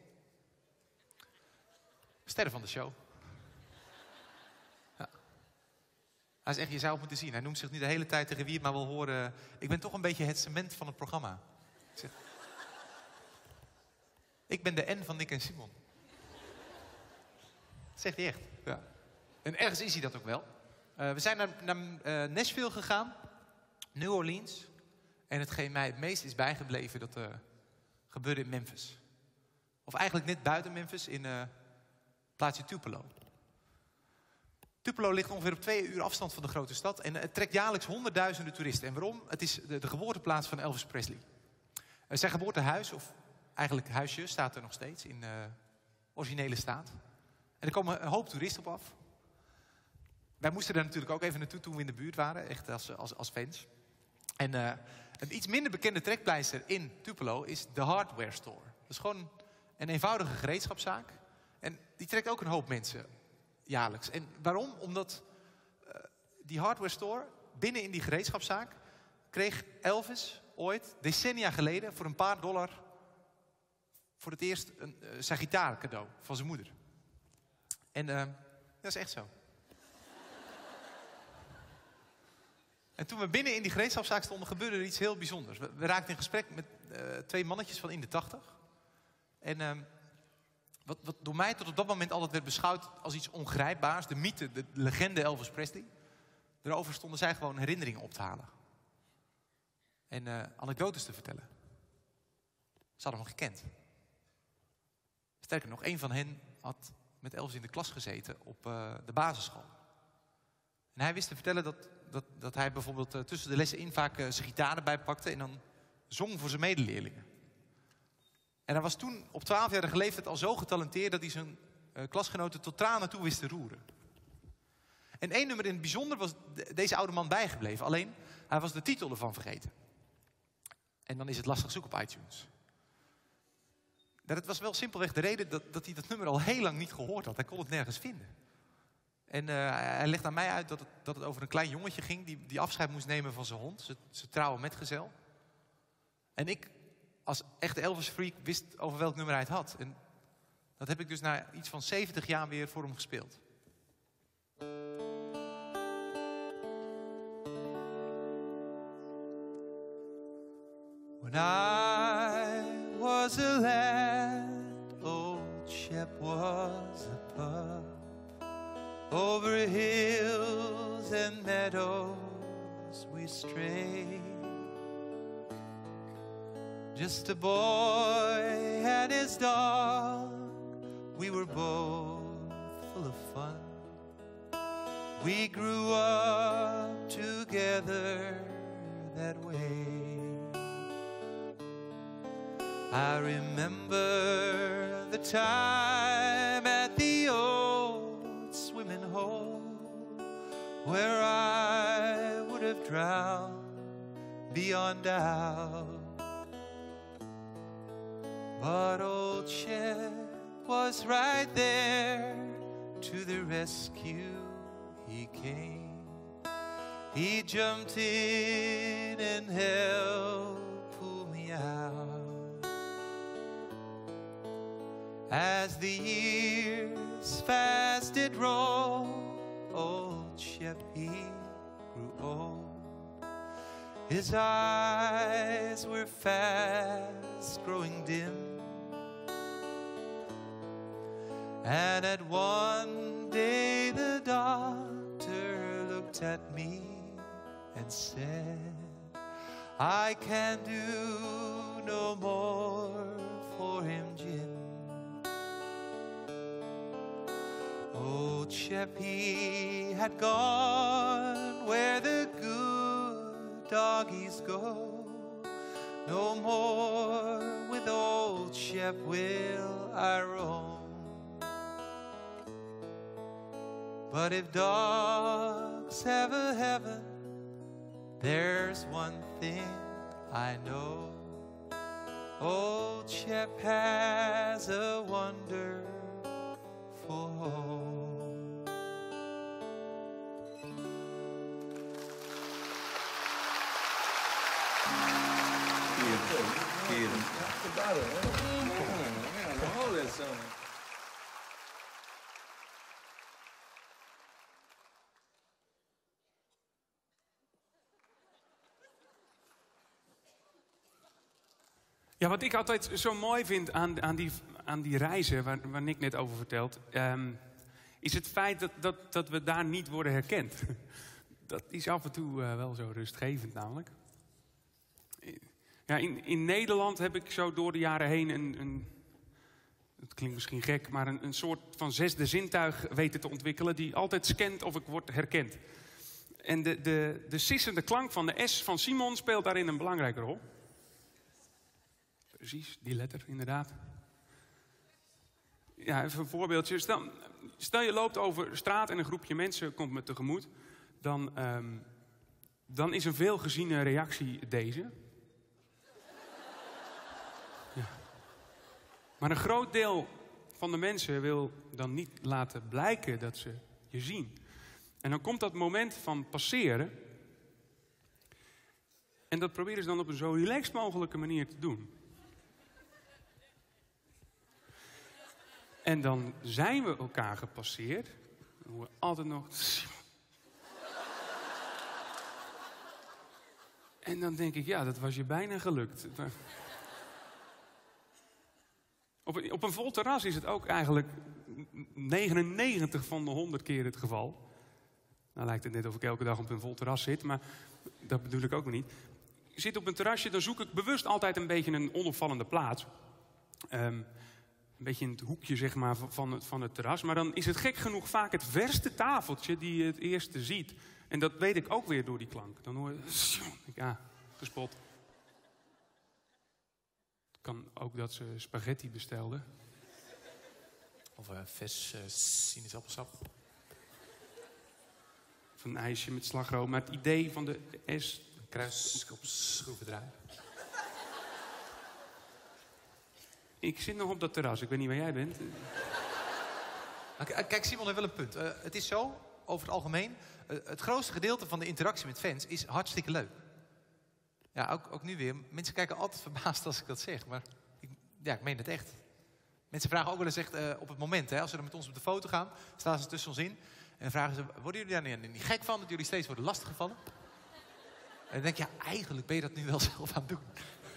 S3: Sterren van de show. Ja. Hij is echt, je zou het moeten zien. Hij noemt zich nu de hele tijd tegen wie het maar wil horen. Ik ben toch een beetje het cement van het programma. Ik, zeg, ik ben de N van Nick en Simon. Dat zegt hij echt. Ja. En ergens is hij dat ook wel. Uh, we zijn naar, naar uh, Nashville gegaan. New Orleans. En hetgeen mij het meest is bijgebleven, dat uh, gebeurde in Memphis. Of eigenlijk net buiten Memphis, in uh, plaatsje Tupelo. Tupelo ligt ongeveer op twee uur afstand van de grote stad. En het trekt jaarlijks honderdduizenden toeristen. En waarom? Het is de, de geboorteplaats van Elvis Presley. Uh, zijn geboortehuis, of eigenlijk huisje, staat er nog steeds in uh, originele staat. En er komen een hoop toeristen op af. Wij moesten daar natuurlijk ook even naartoe toen we in de buurt waren. Echt als, als, als fans. En uh, een iets minder bekende trekpleister in Tupelo is de Hardware Store. Dat is gewoon een eenvoudige gereedschapszaak. En die trekt ook een hoop mensen jaarlijks. En waarom? Omdat uh, die Hardware Store, binnen in die gereedschapszaak, kreeg Elvis ooit, decennia geleden, voor een paar dollar voor het eerst een, uh, zijn gitaar cadeau van zijn moeder. En uh, dat is echt zo. En toen we binnen in die gereedschapszaak stonden, gebeurde er iets heel bijzonders. We, we raakten in gesprek met uh, twee mannetjes van in de tachtig. En uh, wat, wat door mij tot op dat moment altijd werd beschouwd als iets ongrijpbaars, de mythe, de legende Elvis Presley. Daarover stonden zij gewoon herinneringen op te halen. En uh, anekdotes te vertellen. Ze hadden hem gekend. Sterker nog, een van hen had met Elvis in de klas gezeten op uh, de basisschool. En hij wist te vertellen dat, dat, dat hij bijvoorbeeld uh, tussen de lessen in vaak uh, zijn gitaar erbij pakte en dan zong voor zijn medeleerlingen. En hij was toen op twaalfjarige leeftijd al zo getalenteerd dat hij zijn uh, klasgenoten tot tranen toe wist te roeren. En één nummer in het bijzonder was de, deze oude man bijgebleven. Alleen, hij was de titel ervan vergeten. En dan is het lastig zoeken op iTunes. Dat was wel simpelweg de reden dat, dat hij dat nummer al heel lang niet gehoord had. Hij kon het nergens vinden. En uh, hij legt aan mij uit dat het, dat het over een klein jongetje ging die, die afscheid moest nemen van zijn hond. Zijn, zijn trouwe metgezel. En ik, als echte Elvis-freak, wist over welk nummer hij het had. En dat heb ik dus na iets van zeventig jaar weer voor hem gespeeld. When I was a lad, old Shep was a pup. Over hills and meadows we strayed. Just a boy and his dog, we were both full of fun. We grew up together that way. I remember the time at the old where I would have drowned beyond doubt. But old Chet was right there, to the rescue he came. He jumped in and helped pull me out. As the years fast did roll, old Chet, he grew old. His eyes were fast growing dim, and at one day the doctor looked at me and said, I can do no more for him, Jim. Old Chet, he had gone where the good doggies go. No more with old Chet will I roam. But if dogs have a heaven, there's one thing I know. Old Chet has a wonderful home.
S2: Ja, wat ik altijd zo mooi vind aan, aan, die, aan die reizen waar, waar Nick net over vertelt, um, is het feit dat, dat, dat we daar niet worden herkend. Dat is af en toe uh, wel zo rustgevend namelijk. Ja, in, in Nederland heb ik zo door de jaren heen een, een het klinkt misschien gek, maar een, een soort van zesde zintuig weten te ontwikkelen die altijd scant of ik word herkend. En de, de, de sissende klank van de S van Simon speelt daarin een belangrijke rol. Precies, die letter, inderdaad. Ja, even een voorbeeldje. Stel, stel je loopt over straat en een groepje mensen komt me tegemoet. Dan, um, dan is een veelgeziene reactie deze. Ja. Maar een groot deel van de mensen wil dan niet laten blijken dat ze je zien. En dan komt dat moment van passeren. En dat proberen ze dan op een zo relaxed mogelijke manier te doen. En dan zijn we elkaar gepasseerd. Dan horen we altijd nog... En dan denk ik, ja, dat was je bijna gelukt. Op een, op een vol terras is het ook eigenlijk negenennegentig van de honderd keer het geval. Nou lijkt het net of ik elke dag op een vol terras zit, maar dat bedoel ik ook nog niet. Ik zit op een terrasje, dan zoek ik bewust altijd een beetje een onopvallende plaats. Um, Een beetje in het hoekje zeg maar, van, het, van het terras. Maar dan is het gek genoeg vaak het verste tafeltje die je het eerste ziet. En dat weet ik ook weer door die klank. Dan hoor je... Ja, gespot. Het kan ook dat ze spaghetti bestelden.
S3: Of uh, vers uh, sinaasappelsap.
S2: Of een ijsje met slagroom. Maar het idee van de S...
S3: Kruis op schroevendraaier.
S2: Ik zit nog op dat terras, ik weet niet waar jij bent.
S3: Kijk, Simon heeft wel een punt. Uh, het is zo, over het algemeen... Uh, het grootste gedeelte van de interactie met fans is hartstikke leuk. Ja, ook, ook nu weer. Mensen kijken altijd verbaasd als ik dat zeg. Maar ik, ja, ik meen het echt. Mensen vragen ook wel eens echt uh, op het moment... Hè, als ze dan met ons op de foto gaan, staan ze tussen ons in... en vragen ze, worden jullie daar niet, niet gek van... dat jullie steeds worden lastiggevallen? En dan denk je, ja, eigenlijk ben je dat nu wel zelf aan het doen.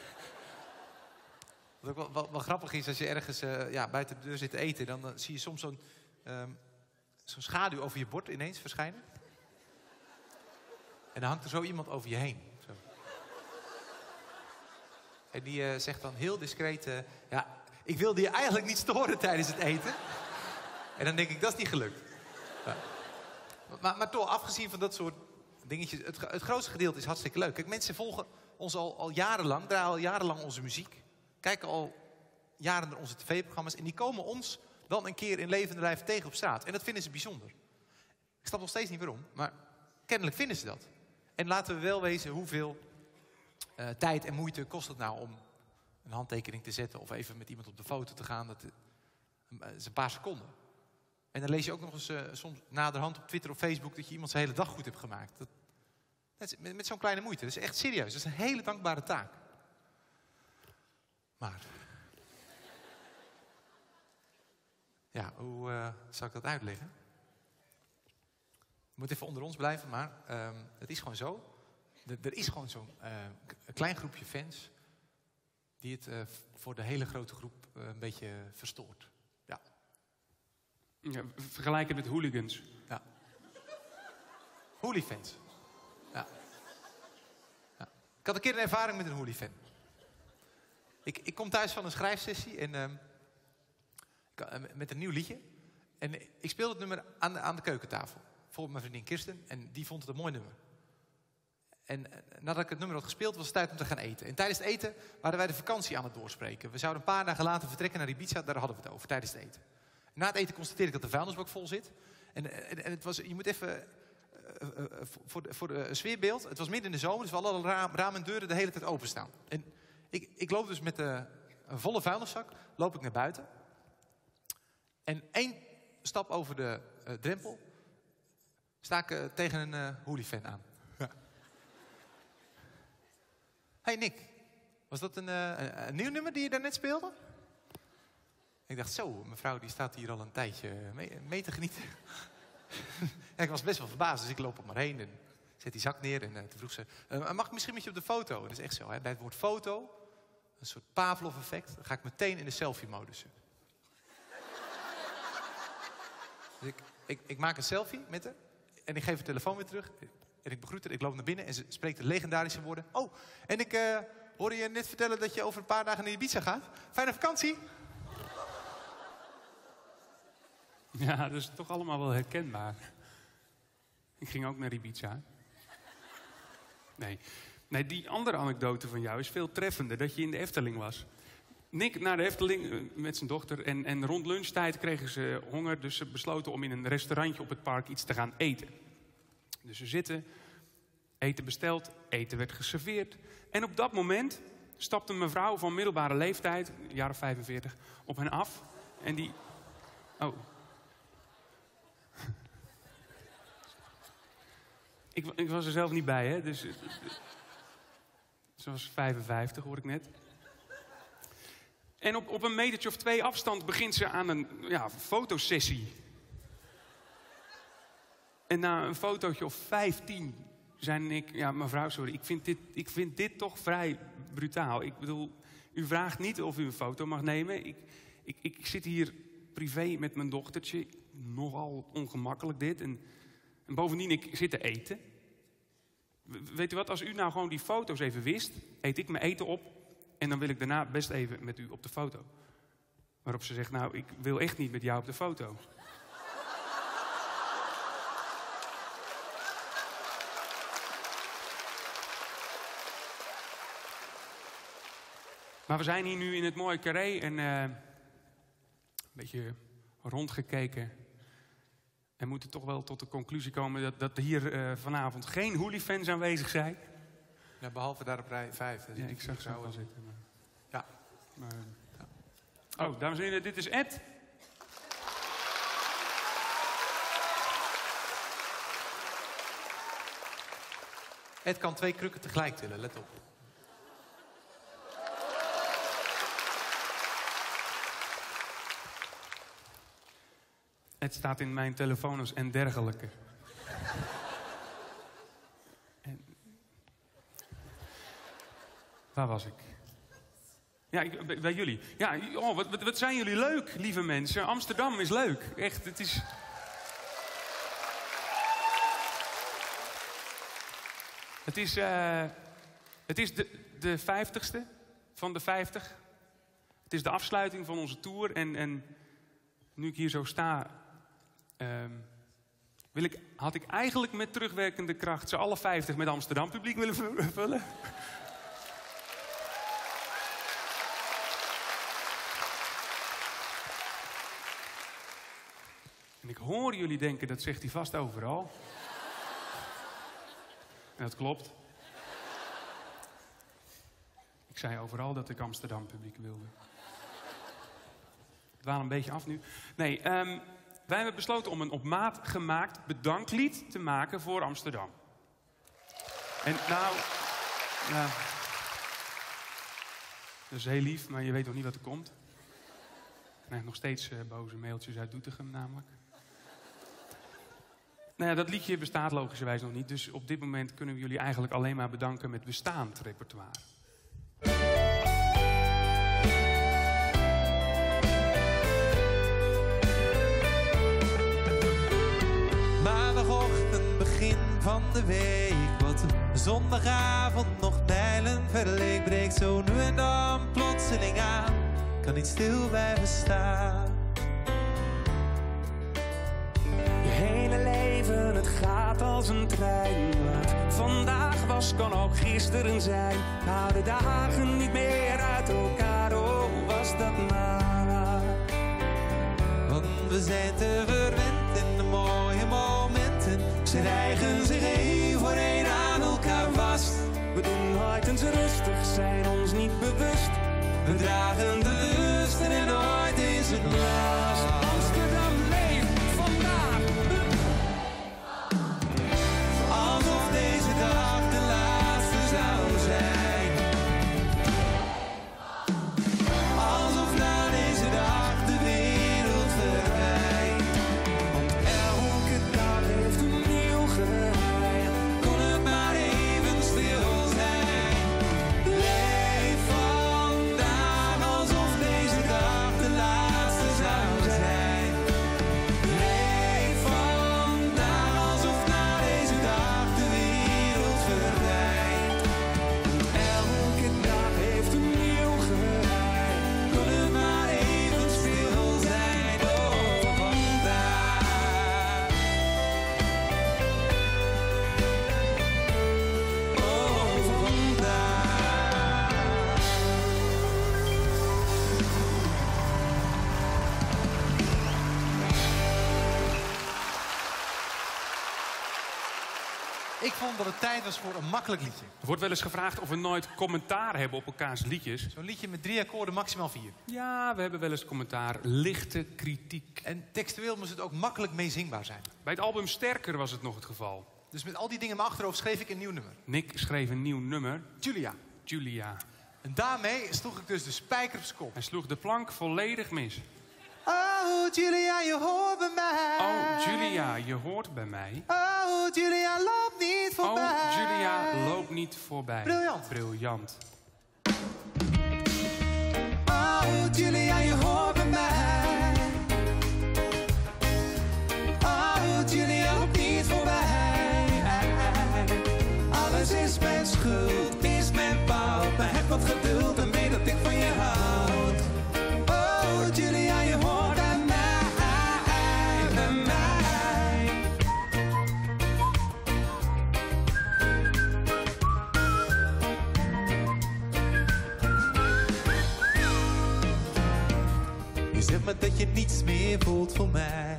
S3: Wat ook wel, wel, wel grappig is, als je ergens uh, ja, buiten de deur zit te eten... dan uh, zie je soms zo'n um, zo'n schaduw over je bord ineens verschijnen. En dan hangt er zo iemand over je heen. Zo. En die uh, zegt dan heel discreet... Uh, ja, ik wilde je eigenlijk niet storen tijdens het eten. En dan denk ik, dat is niet gelukt. Ja. Maar, maar toch, afgezien van dat soort dingetjes... Het, het grootste gedeelte is hartstikke leuk. Kijk, mensen volgen ons al, al jarenlang, draaien al jarenlang onze muziek... kijken al jaren naar onze tv-programma's... en die komen ons dan een keer in levende lijf tegen op straat. En dat vinden ze bijzonder. Ik snap nog steeds niet waarom, maar kennelijk vinden ze dat. En laten we wel wezen hoeveel uh, tijd en moeite kost het nou om een handtekening te zetten of even met iemand op de foto te gaan. Dat, uh, dat is een paar seconden. En dan lees je ook nog eens uh, soms naderhand op Twitter of Facebook dat je iemand zijn hele dag goed hebt gemaakt. Dat, dat is, met met zo'n kleine moeite. Dat is echt serieus. Dat is een hele dankbare taak. Maar... Ja, hoe uh, zal ik dat uitleggen? Je moet even onder ons blijven, maar uh, het is gewoon zo. Er, er is gewoon zo'n uh, klein groepje fans die het uh, voor de hele grote groep uh, een beetje verstoort. Ja.
S2: Ja, vergelijk het met hooligans.
S3: Ja. Hooligans. Ja. Ja. Ik had een keer een ervaring met een hooligan. Ik, ik kom thuis van een schrijfsessie en... Uh, met een nieuw liedje. En ik speelde het nummer aan de, aan de keukentafel. Voor mijn vriendin Kirsten. En die vond het een mooi nummer. En nadat ik het nummer had gespeeld, was het tijd om te gaan eten. En tijdens het eten waren wij de vakantie aan het doorspreken. We zouden een paar dagen later vertrekken naar Ibiza. Daar hadden we het over, tijdens het eten. Na het eten constateerde ik dat de vuilnisbak vol zit. En, en, en het was, je moet even... Uh, uh, uh, voor, de, voor de sfeerbeeld. Het was midden in de zomer, dus we hadden alle raam, ramen en deuren de hele tijd openstaan. En ik, ik loop dus met de, een volle vuilniszak loop ik naar buiten. En één stap over de uh, drempel sta ik uh, tegen een uh, hooligan aan. Ja. Hey Nick, was dat een, uh, een, een nieuw nummer die je daarnet speelde? Ik dacht zo, mevrouw die staat hier al een tijdje mee, mee te genieten. Ja, ik was best wel verbaasd, dus ik loop op maar heen en zet die zak neer. En uh, toen vroeg ze, uh, mag ik misschien met je op de foto? En dat is echt zo, hè? Bij het woord foto, een soort Pavlov-effect, dan ga ik meteen in de selfie-modus. Dus ik, ik, ik maak een selfie met haar en ik geef de telefoon weer terug. En ik begroet haar, ik loop naar binnen en ze spreekt de legendarische woorden. Oh, en ik uh, hoorde je net vertellen dat je over een paar dagen naar Ibiza gaat. Fijne vakantie!
S2: Ja, dat is toch allemaal wel herkenbaar. Ik ging ook naar Ibiza. Nee. nee, die andere anekdote van jou is veel treffender. Dat je in de Efteling was. Nick naar de Efteling met zijn dochter. En, en rond lunchtijd kregen ze honger. Dus ze besloten om in een restaurantje op het park iets te gaan eten. Dus ze zitten, eten besteld, eten werd geserveerd. En op dat moment stapte een mevrouw van middelbare leeftijd, een jaar of vijfenveertig, op hen af. En die... Oh... Ik, ik was er zelf niet bij, hè. Dus, ze was vijfenvijftig, hoor ik net. En op, op een metertje of twee afstand begint ze aan een ja, fotosessie. En na een fotootje of vijftien zei ik... Ja, mevrouw, sorry, ik vind, dit, ik vind dit toch vrij brutaal. Ik bedoel, u vraagt niet of u een foto mag nemen. Ik, ik, ik zit hier privé met mijn dochtertje. Nogal ongemakkelijk dit. En, en bovendien, ik zit te eten. Weet u wat, als u nou gewoon die foto's even wist... eet ik mijn eten op... en dan wil ik daarna best even met u op de foto. Waarop ze zegt, nou, ik wil echt niet met jou op de foto. Maar we zijn hier nu in het mooie carré en uh, een beetje rondgekeken. En moeten toch wel tot de conclusie komen dat, dat hier uh, vanavond geen hooligans aanwezig zijn.
S3: Ja, behalve daar op rij vijf.
S2: Ja, ik zag ze ook al zitten. Maar...
S3: Ja.
S2: Maar... ja. Oh, dames en heren, dit is Ed.
S3: Ed kan twee krukken tegelijk tillen, let op.
S2: Het staat in mijn telefoon als en dergelijke. En... Waar was ik? Ja, ik, bij, bij jullie. Ja, oh, wat, wat, wat zijn jullie leuk, lieve mensen. Amsterdam is leuk. Echt, het is... Het is, uh, het is de, de vijftigste van de vijftig. Het is de afsluiting van onze tour. En, en nu ik hier zo sta... Um, wil ik, had ik eigenlijk met terugwerkende kracht... ze alle vijftig met Amsterdam publiek willen vullen. En ik hoor jullie denken, dat zegt hij vast overal. En dat klopt. Ik zei overal dat ik Amsterdam publiek wilde. Ik dwaal een beetje af nu. Nee, um, wij hebben besloten om een op maat gemaakt bedanklied te maken voor Amsterdam. En nou... Ja, dat is heel lief, maar je weet nog niet wat er komt. Ik krijg nog steeds uh, boze mailtjes uit Doetinchem namelijk. Nou ja, dat liedje bestaat logischerwijs nog niet. Dus op dit moment kunnen we jullie eigenlijk alleen maar bedanken met bestaand repertoire.
S11: Maandagochtend, begin van de week. Wat een zondagavond nog mijlen verleek. Breekt zo nu en dan plotseling aan. Kan niet stil blijven staan.
S12: Je hele leven, het gaat als een trein. Wat vandaag was, kan ook gisteren zijn. Hou de dagen niet meer uit elkaar, oh was dat maar.
S11: Want we zijn te verwend in de mooie momenten. Ze rijgen zich één voor één aan elkaar vast.
S12: We doen nooit eens rustig, zijn ons niet bewust.
S11: We dragen de lusten en nooit is het last.
S12: Amsterdam leeft vandaag.
S11: Alsof deze dag de laatste zou zijn. Alsof na deze dag de wereld verdwijnt.
S12: Want elke dag heeft een nieuw geheim.
S11: Kon het maar even stil zijn. Leef vandaag alsof deze dag de laatste zou zijn. Leef vandaag alsof na deze dag de wereld verdwijnt.
S12: Elke dag heeft een nieuw geheim.
S11: Kon het maar even stil zijn. Oh, vandaag. Oh, vandaag.
S3: Ik vond dat het tijd was voor een makkelijk liedje.
S2: Er wordt wel eens gevraagd of we nooit commentaar hebben op elkaars liedjes.
S3: Zo'n liedje met drie akkoorden, maximaal vier.
S2: Ja, we hebben wel eens commentaar. Lichte kritiek.
S3: En textueel moest het ook makkelijk meezingbaar zijn.
S2: Bij het album Sterker was het nog het geval.
S3: Dus met al die dingen in mijn achterhoofd schreef ik een nieuw nummer.
S2: Nick schreef een nieuw nummer.
S3: Julia.
S2: Julia.
S3: En daarmee sloeg ik dus de spijker op zijn kop.
S2: Hij sloeg de plank volledig mis.
S11: Oh, Julia, je hoort bij mij.
S2: Oh, Julia, je hoort bij mij.
S11: Oh, Julia, loop niet voorbij.
S2: Oh, Julia, loop niet voorbij.
S11: Briljant.
S2: Briljant.
S11: Oh, Julia, je hoort bij mij. Oh, Julia, loop niet voorbij. Alles is mijn schuld, is mijn fout. Maar heb wat geduld en weet dat ik van je houd. Oh, Julia, je hoort bij mij, bij mij. Je zegt me dat je niets meer voelt voor mij.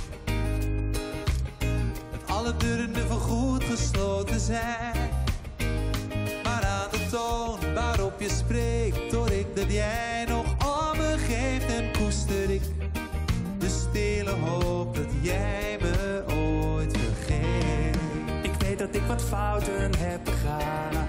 S11: Dat alle deuren nu voorgoed gesloten zijn. Maar aan de toon waarop je spreekt, hoor ik dat jij nog om me geeft en koester ik de stille hoop dat jij me ooit vergeet.
S12: Ik weet dat ik wat fouten heb begaan.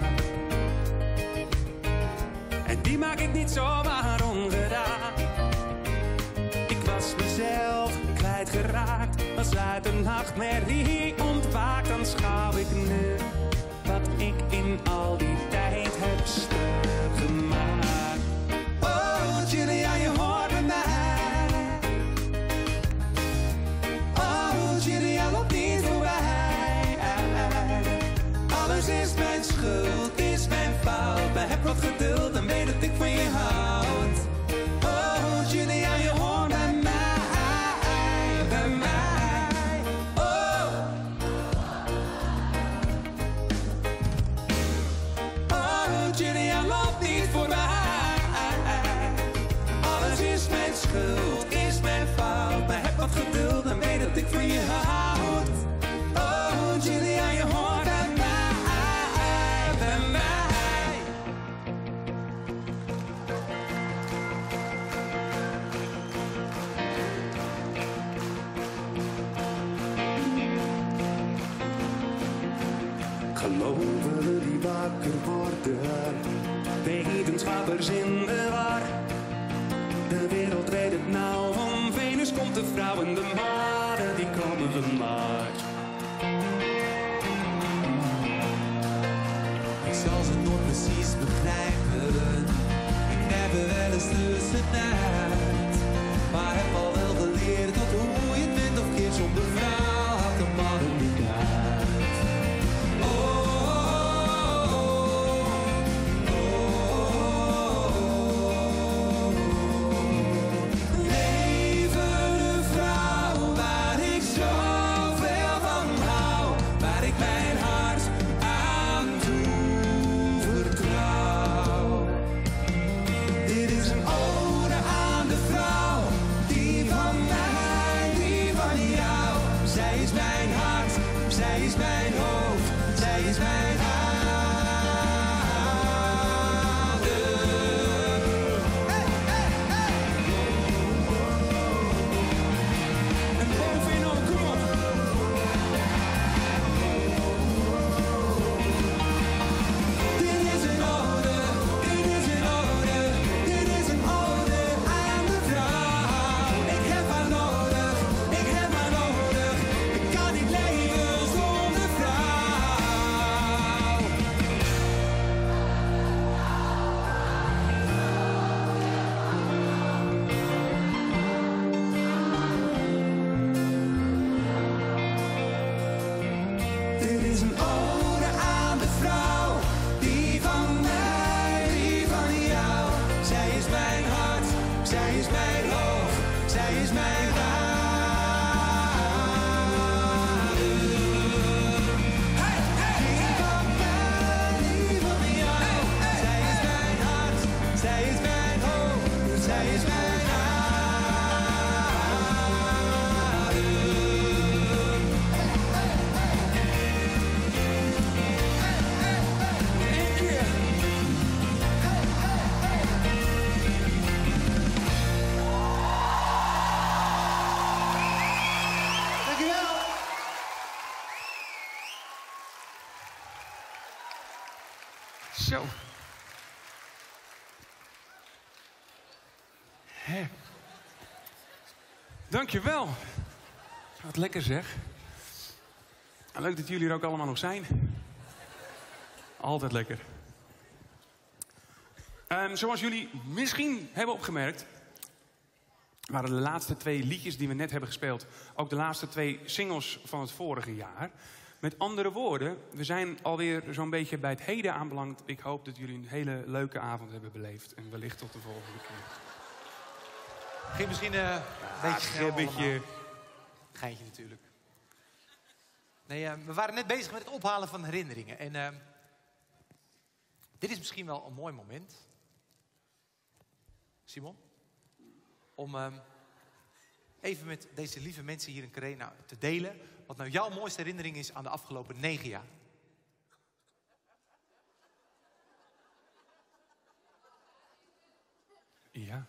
S12: En die maak ik niet zomaar ongedaan. Ik was mezelf kwijtgeraakt. Was uit een nachtmerrie ontwaakt. Dan schouw ik nu wat ik in al die tijd heb stuk gemaakt.
S11: Oh, Julia, je hoort bij mij. Oh, Julia, loop niet voorbij. Alles is mijn schuld, is mijn fout. Maar heb wat geduld en weet dat ik van je houd. Oh, Julia, je hoort bij mij, bij mij. Oh. Oh, Julia, loop niet voorbij. Alles is mijn schuld, is mijn fout. Maar heb wat geduld en weet dat ik van je houd. Oh, Julia, je hoort bij mij,
S12: vogels in de war. De wereld weet het nou, van Venus komt de vrouw en de mannen die komen van Mars.
S11: Ik zal ze nooit precies begrijpen. Ik heb er wel eens tussenuit. Maar heb al wel geleerd dat hoe je het bent of keer zonder vrouw had de man er niet uit. Oh, oh, oh, oh, oh. Leven een vrouw waar ik zoveel van hou, waar ik mijn hart aan toe vertrouw. Dit is een ode aan de vrouw, die van mij, die van jou. Zij is mijn hart, zij is mijn hoofd, zij is mijn adem. Hey, hey, hey. En bovenop, kom op. Dit is een ode, dit is een ode, dit is een ode aan de vrouw. Ik heb haar nodig, ik heb haar nodig, ik kan niet leven zonder vrouw. Dit is een ode aan de vrouw, die van mij, die van jou. Zij is mijn hart, zij is mijn hoofd, zij is mijn adem. Hey, hey, die van mij, die van jou. Zij is mijn hart, zij is mijn hoofd, zij is mijn adem. Eén keer. Dankjewel.
S2: Zo. Hè. Dankjewel. Wat lekker zeg. Leuk dat jullie er ook allemaal nog zijn. Altijd lekker. Ehm, zoals jullie misschien hebben opgemerkt, waren de laatste twee liedjes die we net hebben gespeeld ook de laatste twee singles van het vorige jaar. Met andere woorden, we zijn alweer zo'n beetje bij het heden aanbeland. Ik hoop dat jullie een hele leuke avond hebben beleefd. En wellicht tot de volgende keer.
S3: Ging misschien eh, een beetje snel
S2: een beetje...
S3: allemaal. Geintje natuurlijk. Nee, eh, we waren net bezig met het ophalen van herinneringen. En eh, dit is misschien wel een mooi moment. Simon? Om eh, even met deze lieve mensen hier in Carré nou, te delen wat nou jouw mooiste herinnering is aan de afgelopen negen jaar.
S2: Ja.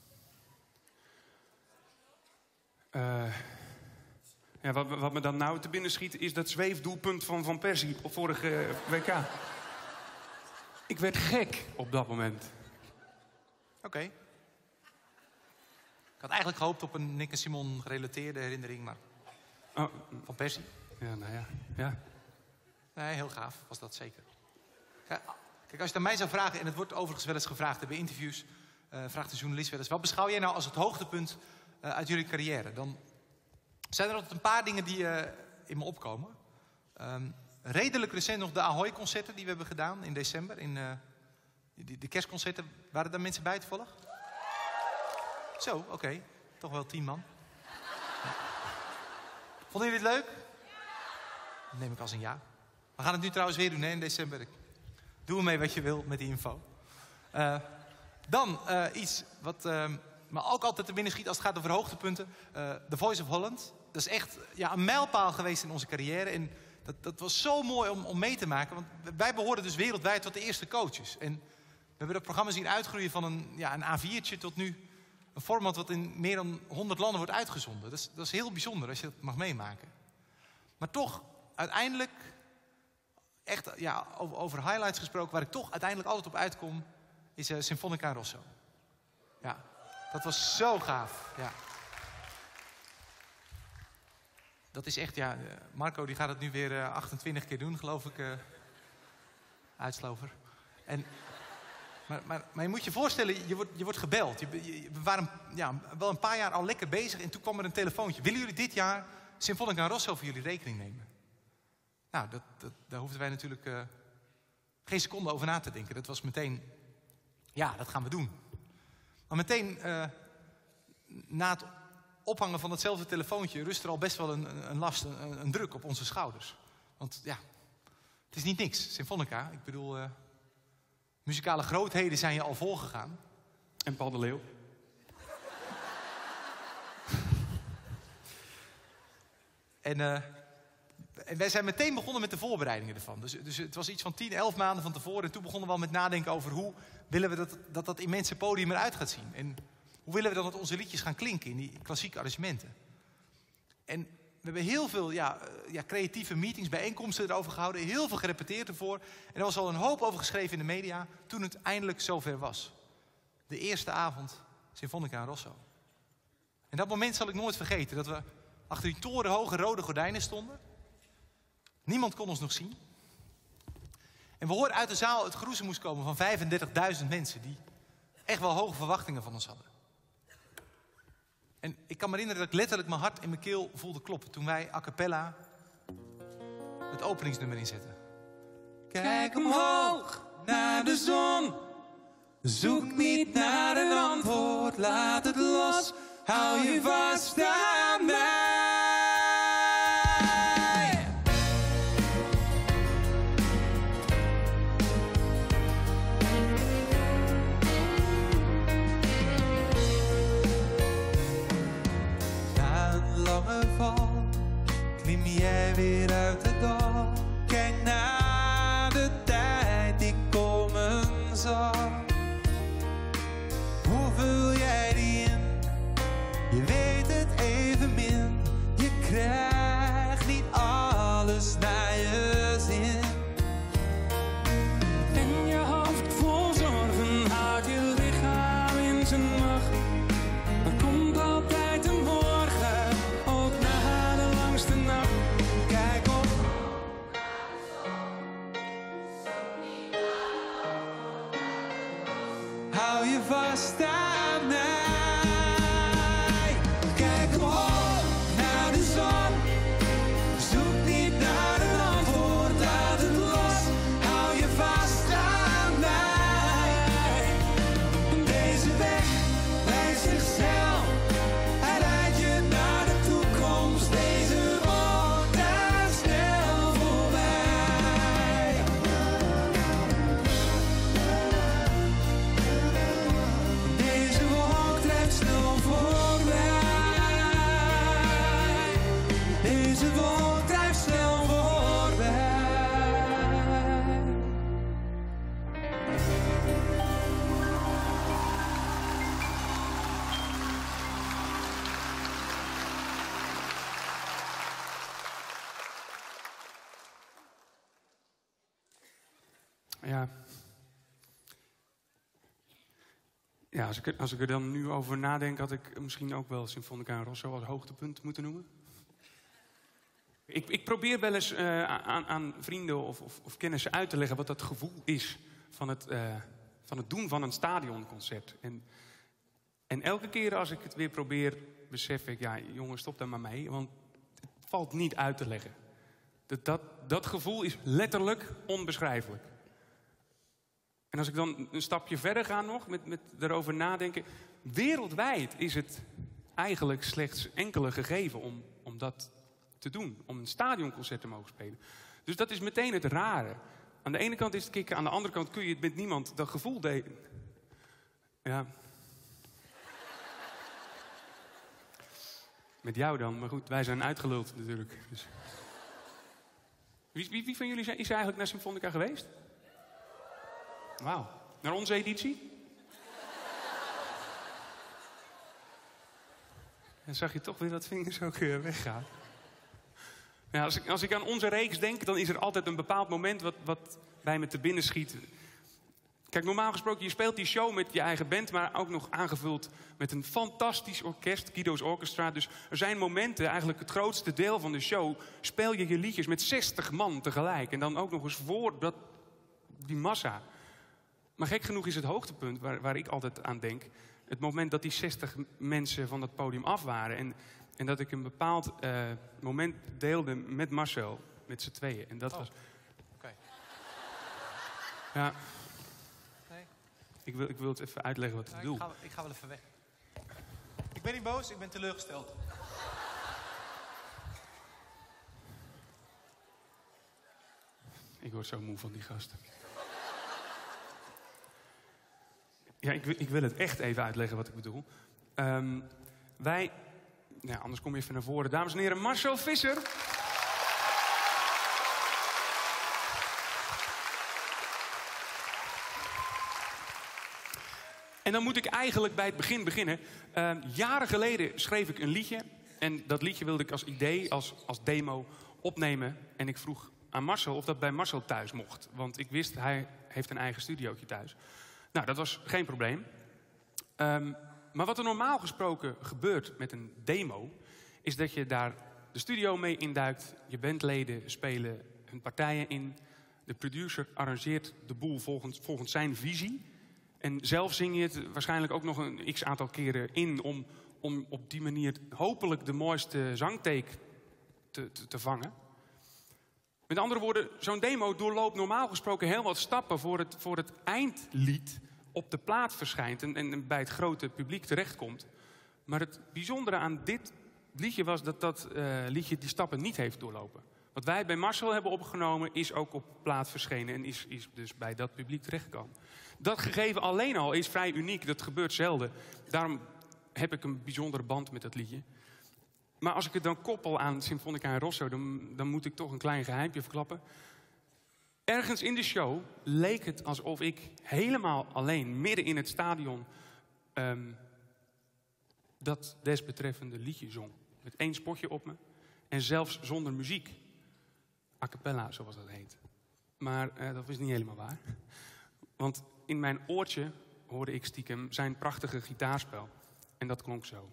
S2: Uh, ja wat, wat me dan nou te binnen schiet is dat zweefdoelpunt van Van Persie op vorige W K. Ik werd gek op dat moment.
S3: Oké. Okay. Ik had eigenlijk gehoopt op een Nick en Simon gerelateerde herinnering, maar...
S2: Oh.
S3: Van Persie.
S2: Ja, nou ja. ja.
S3: Nee, heel gaaf was dat zeker. Kijk, als je het aan mij zou vragen, en het wordt overigens wel eens gevraagd bij interviews, uh, vraagt de journalist wel eens, wat beschouw jij nou als het hoogtepunt uh, uit jullie carrière? Dan zijn er altijd een paar dingen die uh, in me opkomen. Um, redelijk recent nog de Ahoy-concerten die we hebben gedaan in december. In, uh, die, de kerstconcerten. Waren daar mensen bij toevallig? Zo, oké. Okay. Toch wel tien man. Ja. Vonden jullie het leuk? Dat neem ik als een ja. We gaan het nu trouwens weer doen, hè, in december. Doe ermee wat je wil met die info. Uh, dan uh, iets wat uh, me ook altijd te binnen schiet als het gaat over hoogtepunten. Uh, The Voice of Holland. Dat is echt ja, een mijlpaal geweest in onze carrière. En dat, dat was zo mooi om, om mee te maken. Want wij behoren dus wereldwijd tot de eerste coaches. En we hebben dat programma zien uitgroeien van een, ja, een A viertje tot nu een format wat in meer dan honderd landen wordt uitgezonden. Dat is, dat is heel bijzonder als je dat mag meemaken. Maar toch, uiteindelijk, echt ja, over, over highlights gesproken, waar ik toch uiteindelijk altijd op uitkom, is uh, Sinfonica Rosso. Ja, dat was zo gaaf. Ja. Dat is echt, ja, Marco die gaat het nu weer uh, achtentwintig keer doen, geloof ik. Uh, uitslover. En, maar, maar, maar je moet je voorstellen, je wordt, je wordt gebeld. Je, je, we waren ja, wel een paar jaar al lekker bezig en toen kwam er een telefoontje. Willen jullie dit jaar Sinfonica Rosso voor jullie rekening nemen? Nou, dat, dat, daar hoefden wij natuurlijk uh, geen seconde over na te denken. Dat was meteen, ja, dat gaan we doen. Maar meteen uh, na het ophangen van hetzelfde telefoontje rust er al best wel een, een last, een, een druk op onze schouders. Want ja, het is niet niks, Sinfonica. Ik bedoel, uh, muzikale grootheden zijn je al voorgegaan.
S2: En Paul de Leeuw.
S3: en, uh, en wij zijn meteen begonnen met de voorbereidingen ervan. Dus, dus het was iets van tien, elf maanden van tevoren. En toen begonnen we al met nadenken over hoe willen we dat dat, dat immense podium eruit gaat zien. En hoe willen we dan dat onze liedjes gaan klinken in die klassieke arrangementen. En we hebben heel veel ja, ja, creatieve meetings, bijeenkomsten erover gehouden. Heel veel gerepeteerd ervoor. En er was al een hoop over geschreven in de media toen het eindelijk zover was. De eerste avond Sinfonica Rosso. En dat moment zal ik nooit vergeten. Dat we achter die torenhoge rode gordijnen stonden. Niemand kon ons nog zien. En we hoorden uit de zaal het geroezemoes komen van vijfendertigduizend mensen. Die echt wel hoge verwachtingen van ons hadden. En ik kan me herinneren dat ik letterlijk mijn hart in mijn keel voelde kloppen. Toen wij a cappella het openingsnummer inzetten.
S11: Kijk omhoog naar de zon. Zoek niet naar een antwoord, laat het los. Hou je vast aan mij. Na een lange val klim jij weer uit het dal. Kijk naar de tijd die komen zal. Hoe vul jij die in? Je weet het evenmin. Je krijgt niet alles naar je zin.
S12: En je hoofd vol zorgen houdt je lichaam in zijn macht. Er komt altijd een morgen, ook na de langste nacht.
S11: Kijk op. Hou je vast aan mij. Kijk omhoog naar de zon. Zoek niet naar een antwoord, laat het los. Hou je vast aan mij. Deze weg leidt zichzelf. Hij leidt je naar de toekomst. Deze wolk drijft snel voorbij. Deze wolk drijft snel voorbij. Deze wolk drijft snel voorbij.
S2: Ja. Ja, als ik, er, als ik er dan nu over nadenk, had ik misschien ook wel Sinfonica Rosso als hoogtepunt moeten noemen. Ik, ik probeer wel eens uh, aan, aan vrienden of, of, of kennissen uit te leggen wat dat gevoel is van het, uh, van het doen van een stadionconcert. En, en elke keer als ik het weer probeer, besef ik, ja jongens, stop daar maar mee, want het valt niet uit te leggen. Dat, dat, dat gevoel is letterlijk onbeschrijfelijk. En als ik dan een stapje verder ga nog, met, met erover nadenken. Wereldwijd is het eigenlijk slechts enkele gegeven om, om dat te doen. Om een stadionconcert te mogen spelen. Dus dat is meteen het rare. Aan de ene kant is het kicken, aan de andere kant kun je het met niemand dat gevoel delen. Ja. Met jou dan, maar goed, wij zijn uitgeluld natuurlijk. Dus. Wie, wie, wie van jullie zijn, is eigenlijk naar Sinfonica geweest? Wauw. Naar onze editie? Dan zag je toch weer dat vingers ook uh, weggaan. Ja, als, ik, als ik aan onze reeks denk, dan is er altijd een bepaald moment wat, wat bij me te binnen schiet. Kijk, normaal gesproken, je speelt die show met je eigen band, maar ook nog aangevuld met een fantastisch orkest, Guido's Orchestra. Dus er zijn momenten, eigenlijk het grootste deel van de show, speel je je liedjes met zestig man tegelijk. En dan ook nog eens voor dat, die massa. Maar gek genoeg is het hoogtepunt, waar, waar ik altijd aan denk, het moment dat die zestig mensen van dat podium af waren. En, en dat ik een bepaald uh, moment deelde met Marcel, met z'n tweeën. En dat
S3: oh.
S2: was...
S3: Okay.
S2: Ja.
S3: Nee.
S2: Ik wil, ik wil het even uitleggen wat ik
S3: nou,
S2: doe.
S3: Ik ga, ik ga wel even weg. Ik ben niet boos, ik ben teleurgesteld.
S2: Ik word zo moe van die gasten. Ja, ik, ik wil het echt even uitleggen wat ik bedoel. Um, wij... Nou, anders kom je even naar voren. Dames en heren, Marcel Visser. En dan moet ik eigenlijk bij het begin beginnen. Uh, jaren geleden schreef ik een liedje. En dat liedje wilde ik als idee, als, als demo opnemen. En ik vroeg aan Marcel of dat bij Marcel thuis mocht. Want ik wist, hij heeft een eigen studiootje thuis. Nou, dat was geen probleem. Um, maar wat er normaal gesproken gebeurt met een demo, is dat je daar de studio mee induikt. Je bandleden spelen hun partijen in. De producer arrangeert de boel volgens, volgens zijn visie. En zelf zing je het waarschijnlijk ook nog een x-aantal keren in om, om op die manier hopelijk de mooiste zangtake te, te, te vangen. Met andere woorden, zo'n demo doorloopt normaal gesproken heel wat stappen voor het, voor het eindlied op de plaat verschijnt en, en bij het grote publiek terechtkomt. Maar het bijzondere aan dit liedje was dat dat uh, liedje die stappen niet heeft doorlopen. Wat wij bij Marcel hebben opgenomen is ook op plaat verschenen en is, is dus bij dat publiek terechtgekomen. Dat gegeven alleen al is vrij uniek, dat gebeurt zelden. Daarom heb ik een bijzondere band met dat liedje. Maar als ik het dan koppel aan Sinfonica en Rosso, dan, dan moet ik toch een klein geheimpje verklappen. Ergens in de show leek het alsof ik helemaal alleen, midden in het stadion, um, dat desbetreffende liedje zong. Met één spotje op me. En zelfs zonder muziek. A cappella, zoals dat heet. Maar uh, dat is niet helemaal waar. Want in mijn oortje hoorde ik stiekem zijn prachtige gitaarspel. En dat klonk zo.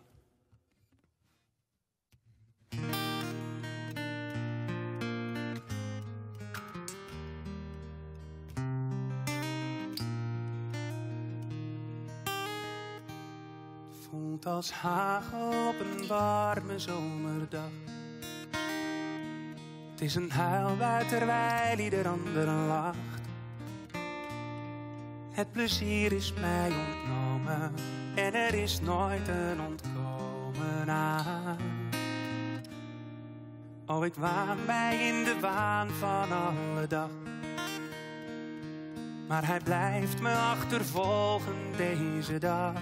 S12: Voelt als hagel op een warme zomerdag. Het is een huilbui terwijl ieder ander lacht. Het plezier is mij ontnomen en er is nooit een ontkomen aan. Oh, ik waan mij in de waan van alle dag. Maar hij blijft me achtervolgen deze dag.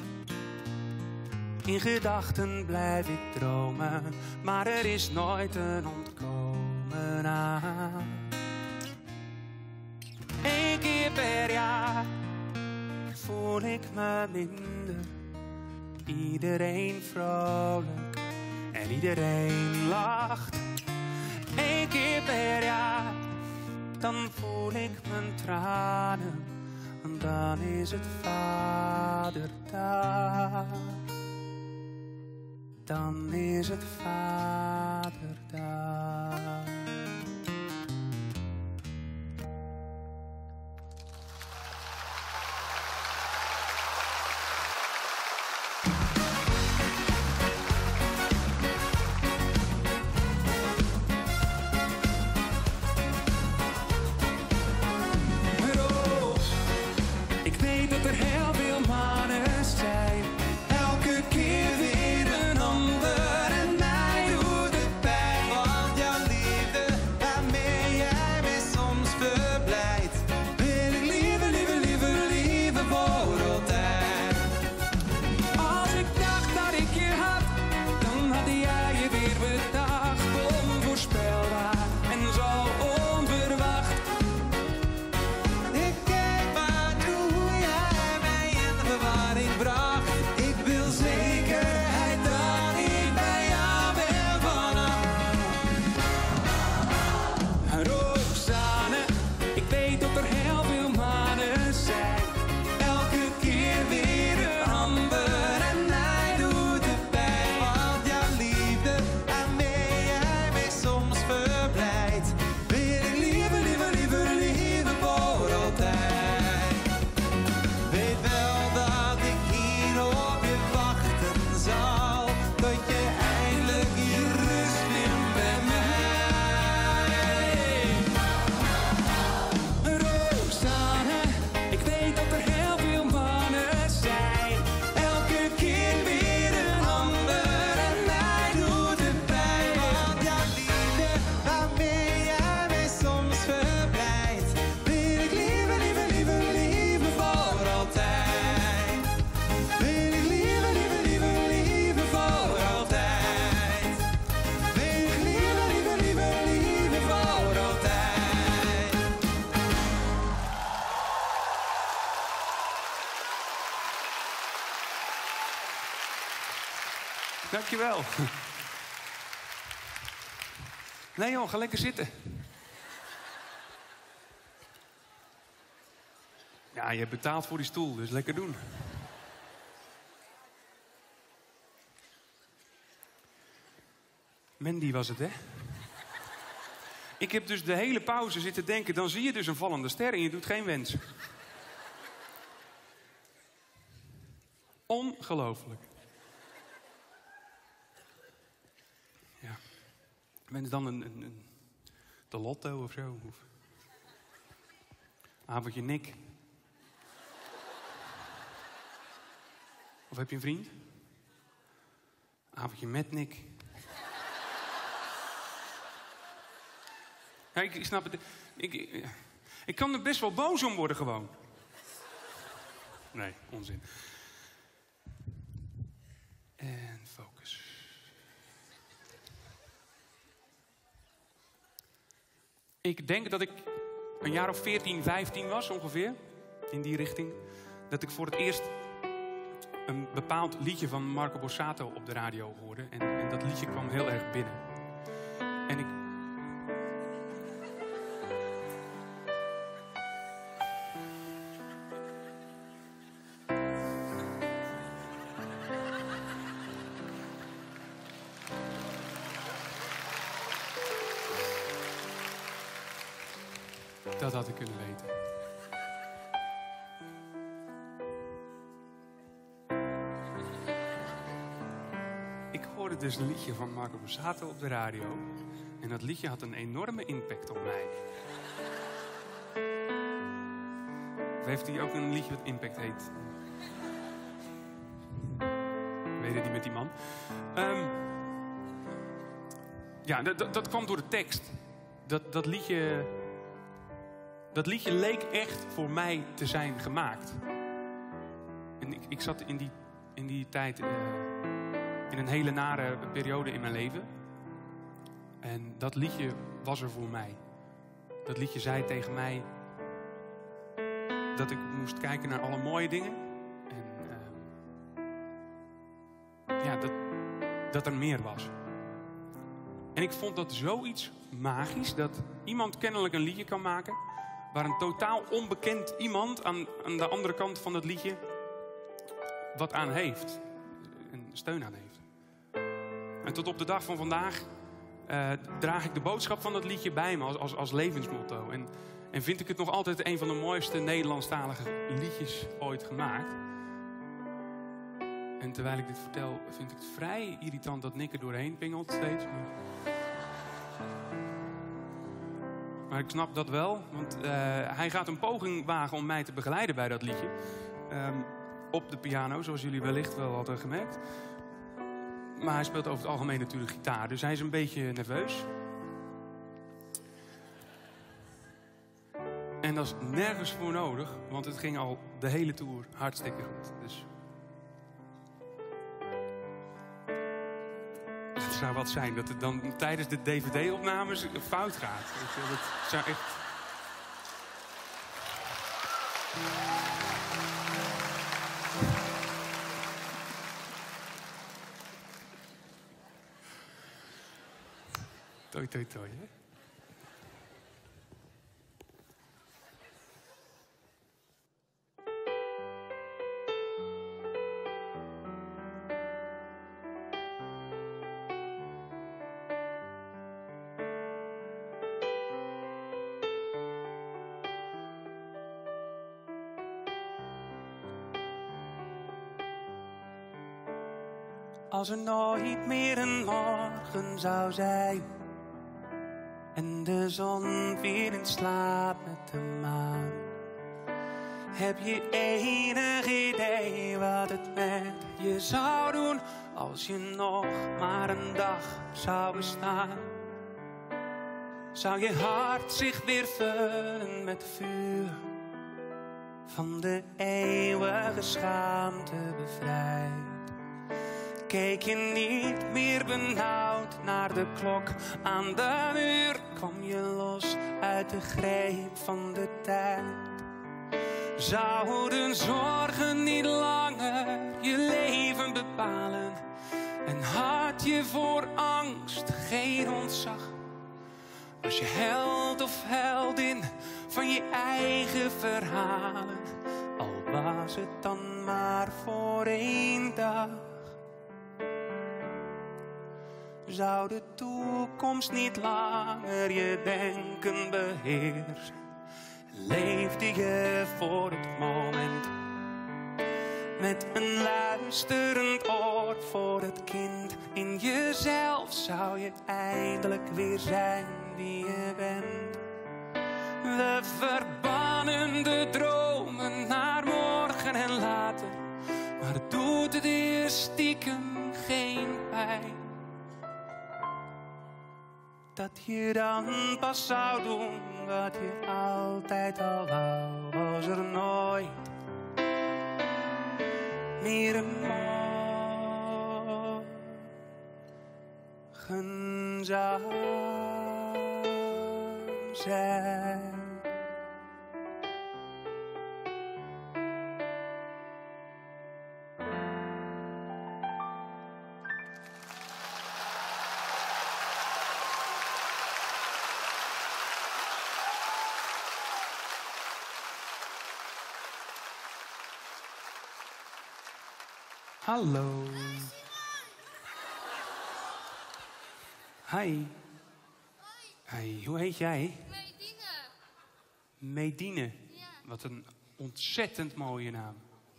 S12: In gedachten blijf ik dromen, maar er is nooit een ontkomen aan. Eén keer per jaar voel ik me minder. Iedereen vrolijk en iedereen lacht. Eén keer per jaar, dan voel ik mijn tranen. En dan is het Vaderdag. Dan is het Vaderdag. Ik weet dat er heel veel mannen zijn. Elke keer weer een ander en mij doet het pijn. Want jouw liefde
S2: Dankjewel. Leon, ga lekker zitten. Ja, je hebt betaald voor die stoel, dus lekker doen. Mandy was het, hè? Ik heb dus de hele pauze zitten denken, dan zie je dus een vallende ster en je doet geen wens. Ongelooflijk. Ja. Wens dan een, een, een de lotto of zo? Of... Avondje Nick. Of heb je een vriend? Avondje met Nick. Ja, ik, ik snap het. Ik, ik, ik kan er best wel boos om worden gewoon. Nee, onzin. En focus. Ik denk dat ik een jaar of veertien, vijftien was ongeveer. In die richting. Dat ik voor het eerst een bepaald liedje van Marco Borsato op de radio hoorde. En, en dat liedje kwam heel erg binnen. En ik... Dat had ik kunnen weten. Ik hoorde dus een liedje van Marco Borsato op de radio. En dat liedje had een enorme impact op mij. Of heeft hij ook een liedje wat impact heet? Ik weet het niet met die man. Um, ja, dat, dat kwam door de tekst. Dat, dat liedje... Dat liedje leek echt voor mij te zijn gemaakt. En ik, ik zat in die, in die tijd uh, in een hele nare periode in mijn leven. En dat liedje was er voor mij. Dat liedje zei tegen mij dat ik moest kijken naar alle mooie dingen. En uh, ja, dat, dat er meer was. En ik vond dat zoiets magisch, dat iemand kennelijk een liedje kan maken waar een totaal onbekend iemand aan, aan de andere kant van het liedje wat aan heeft. En steun aan heeft. En tot op de dag van vandaag uh, draag ik de boodschap van dat liedje bij me als, als, als levensmotto. En, en vind ik het nog altijd een van de mooiste Nederlandstalige liedjes ooit gemaakt. En terwijl ik dit vertel, vind ik het vrij irritant dat Nick er doorheen pingelt steeds. Maar... Maar ik snap dat wel, want uh, hij gaat een poging wagen om mij te begeleiden bij dat liedje. Um, op de piano, zoals jullie wellicht wel hadden gemerkt. Maar hij speelt over het algemeen natuurlijk gitaar, dus hij is een beetje nerveus. En dat is nergens voor nodig, want het ging al de hele tour hartstikke goed. Dus... Het zou wat zijn dat het dan tijdens de D V D-opnames fout gaat. Dat zou echt... Toi, toi, toi, hè?
S12: Als er nooit meer een morgen zou zijn en de zon weer in slaap met de maan, heb je enig idee wat het met je zou doen als je nog maar een dag zou bestaan? Zou je hart zich weer vullen met vuur, van de eeuwige schaamte bevrijd? Keek je niet meer benauwd naar de klok aan de muur, kwam je los uit de greep van de tijd? Zouden zorgen niet langer je leven bepalen En had je voor angst geen ontzag? Was je held of heldin van je eigen verhalen? Al was het dan maar voor één dag. Zou de toekomst niet langer je denken beheersen? Leefde je voor het moment met een luisterend oor voor het kind in jezelf? Zou je eindelijk weer zijn wie je bent? We verbannen de dromen naar morgen en later, maar het doet het eerst stiekem geen pijn. Dat je dan pas zou doen wat je altijd al wou, als er nooit meer een morgen zou zijn. Hallo. Hi. Hi, hoe heet jij?
S13: Medine.
S12: Medine.
S13: Ja.
S12: Wat een ontzettend mooie naam.
S13: Ja.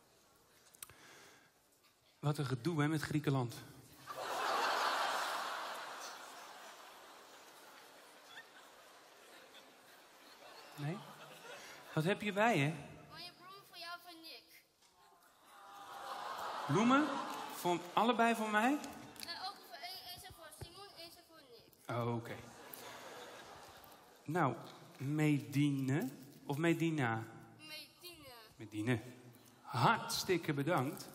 S12: Wat een gedoe hè, met Griekenland. Nee? Wat heb je bij je?
S13: Mooie bloemen voor jou van Nick.
S12: Bloemen? Voor, allebei voor mij?
S13: En ook voor één, één zijn voor Simon, één zijn voor Nick.
S12: Oh, oké. Okay. Nou, Medine of Medina?
S13: Medine.
S12: Medine. Hartstikke bedankt.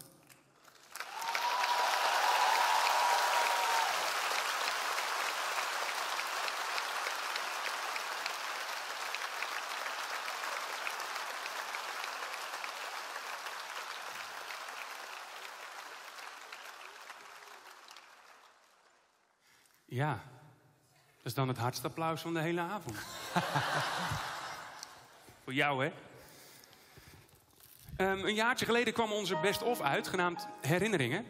S12: Ja, dat is dan het hardste applaus van de hele avond. Voor jou, hè? Um, een jaartje geleden kwam onze best-of uit, genaamd Herinneringen.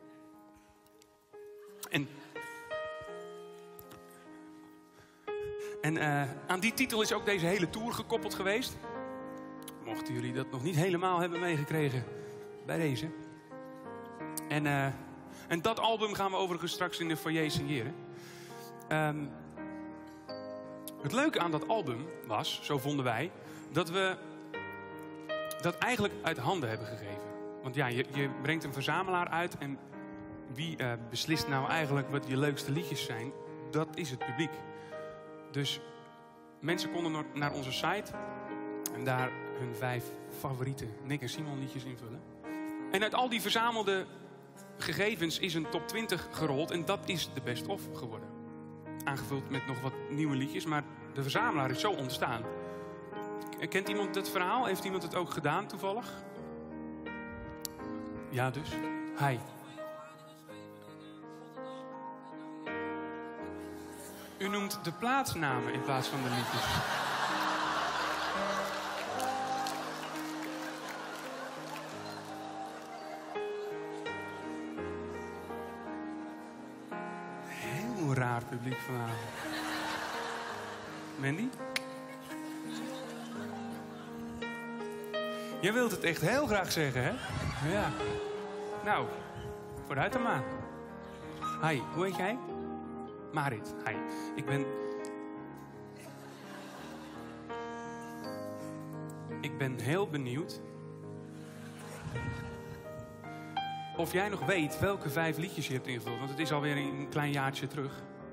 S12: En, en uh, aan die titel is ook deze hele tour gekoppeld geweest. Mochten jullie dat nog niet helemaal hebben meegekregen bij deze. En, uh, en dat album gaan we overigens straks in de foyer signeren. Um, het leuke aan dat album was, zo vonden wij, dat we dat eigenlijk uit handen hebben gegeven. Want ja, je, je brengt een verzamelaar uit en wie uh, beslist nou eigenlijk wat je leukste liedjes zijn? Dat is het publiek. Dus mensen konden naar onze site en daar hun vijf favoriete Nick en Simon liedjes invullen. En uit al die verzamelde gegevens is een top twintig gerold en dat is de best-of geworden. Aangevuld met nog wat nieuwe liedjes, maar de verzamelaar is zo ontstaan. Kent iemand het verhaal? Heeft iemand het ook gedaan toevallig? Ja, dus. Hi. U noemt de plaatsnamen in plaats van de liedjes. Heel raar publiek vanavond. Mandy? Jij wilt het echt heel graag zeggen, hè? Ja. Nou, vooruit dan maar. Hi, hoe heet jij? Marit, hi. Ik ben... Ik ben heel benieuwd... of jij nog weet welke vijf liedjes je hebt ingevuld. Want het is alweer een klein jaartje terug.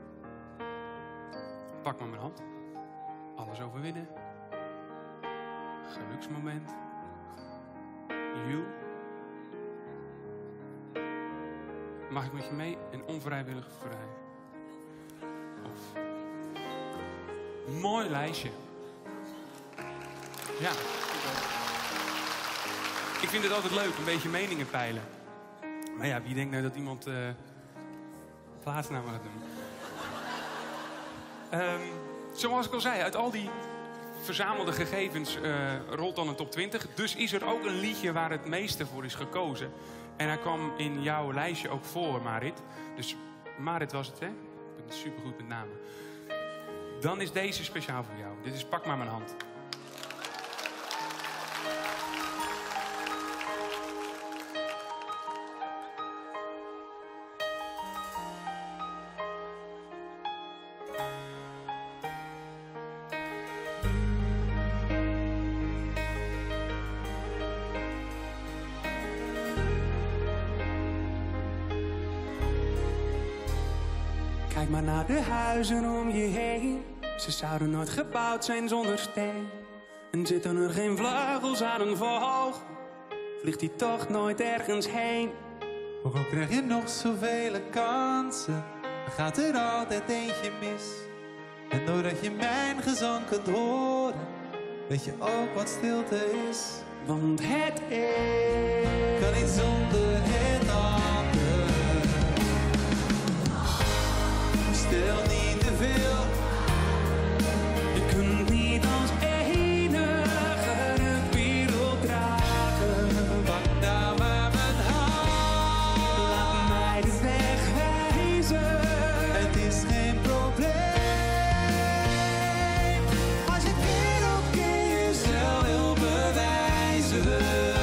S12: Pak maar mijn hand. Alles overwinnen. Geluksmoment. You. Mag ik met je mee? En onvrijwillig vrij. Of. Mooi lijstje. Ja. Ik vind het altijd leuk, een beetje meningen peilen.
S2: Maar ja, wie denkt nou dat iemand uh, plaatsnaam gaat doen? um, zoals ik al zei, uit al die verzamelde gegevens uh, rolt dan een top twintig. Dus is er ook een liedje waar het meeste voor is gekozen. En hij kwam in jouw lijstje ook voor, Marit. Dus Marit was het, hè? Ik ben supergoed met namen. Dan is deze speciaal voor jou. Dit is Pak maar mijn hand.
S12: Kijk maar naar de huizen om je heen. Ze zouden nooit gebouwd zijn zonder steen. En zitten er geen vleugels aan een vogel, vliegt die toch nooit ergens heen.
S11: Ook al krijg je nog zoveel kansen, dan gaat er altijd eentje mis. En doordat je mijn gezang kunt horen, weet je ook wat stilte is.
S12: Want het is
S11: kan niet zonder het ander. Stel niet te veel.
S12: Je kunt niet als enige de wereld dragen.
S11: Pak nou maar mijn hand.
S12: Laat mij de weg wijzen.
S11: Het is geen probleem. Als je keer op keer jezelf wil bewijzen.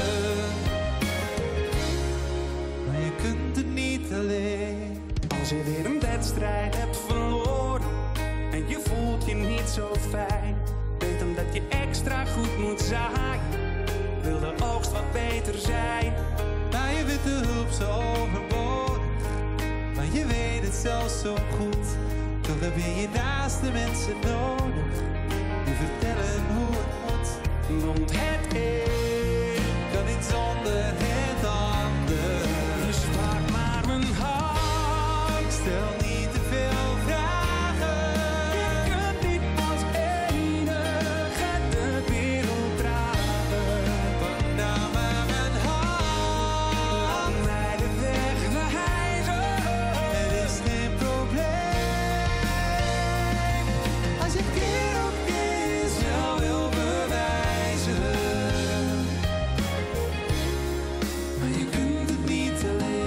S11: Maar je kunt het niet alleen.
S12: Als je weer een wedstrijd hebt verloren en je voelt je niet zo fijn, weet dan dat je extra goed moet zaaien. Wil de oogst wat beter zijn,
S11: maar je vindt de hulp zo overbodig. Maar je weet het zelf zo goed. Toch heb je je naaste mensen nodig die vertellen hoe het moet.
S12: Want het is
S11: kan niet zonder het ander.
S12: Dus pak maar mijn hand.
S11: Stel niet te veel vragen.
S12: Je kunt niet als enige de wereld dragen.
S11: Pak nou maar mijn hand.
S12: Laat mij de weg wijzen.
S11: Het is geen probleem. Als je keer op keer jezelf wil bewijzen. Maar je kunt het niet alleen.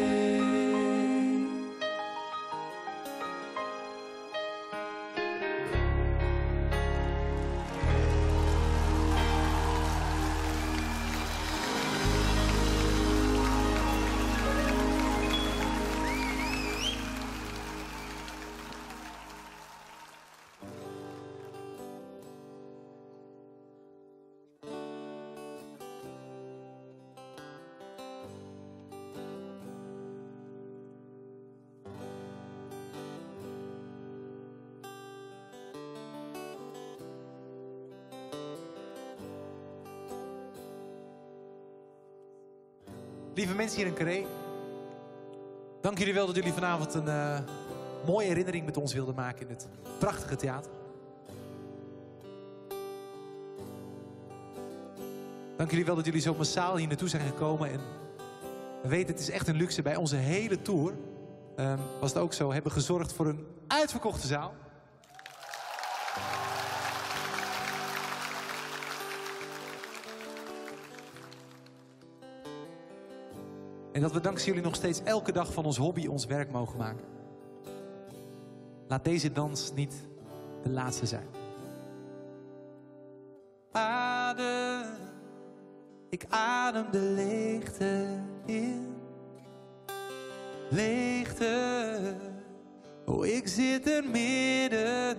S11: Lieve mensen hier in Carré, dank jullie wel dat jullie vanavond een uh, mooie herinnering met ons wilden maken in het prachtige theater. Dank jullie wel dat jullie zo massaal hier naartoe zijn gekomen. En we weten, het is echt een luxe. Bij onze hele tour um, was het ook zo. We hebben gezorgd voor een uitverkochte zaal. En dat we dankzij jullie nog steeds elke dag van ons hobby ons werk mogen maken. Laat deze dans niet de laatste zijn. Adem, ik adem de leegte in. Leegte, oh ik zit er middenin.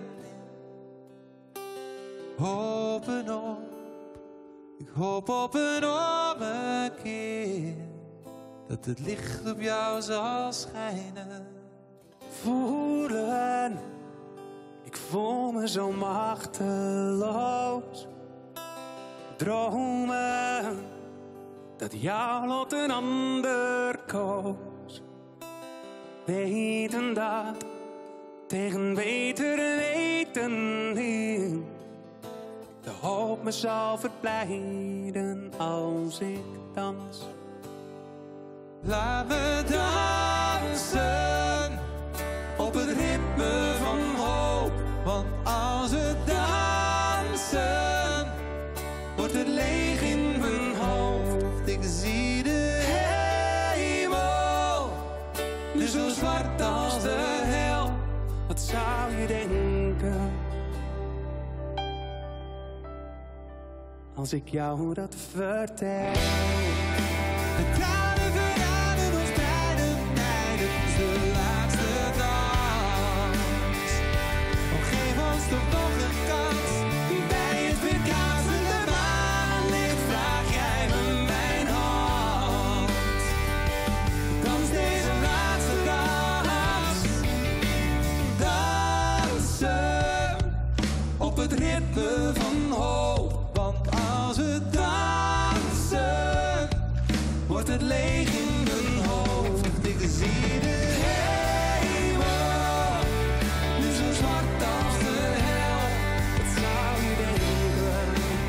S11: Hopen op, ik hoop op een ommekeer. Dat het licht op jou zal schijnen.
S12: Voelen, ik voel me zo machteloos. Dromen, dat jouw lot een ander koos. Weten dat, tegen beter weten in. De hoop me zal verblijden als ik dans.
S11: Laat me dansen op het ritme van hoop. Want als we dansen, wordt het leeg in mijn hoofd. Ik zie de hemel, nu zo zwart als de hel.
S12: Wat zou je denken als ik jou dat vertel?
S11: De tranen verraden ons beiden tijdens de laatste dans. Oh, geef ons toch nog een kans. Bij het weerkaatsende maanlicht vraag jij me mijn hand. Dans deze laatste dans. Dansen op het ritme van hoop. Want als we dansen, wordt het leeg in mijn hoofd. Ik zie de hemel, nu zo zwart als de hel. Wat zou je denken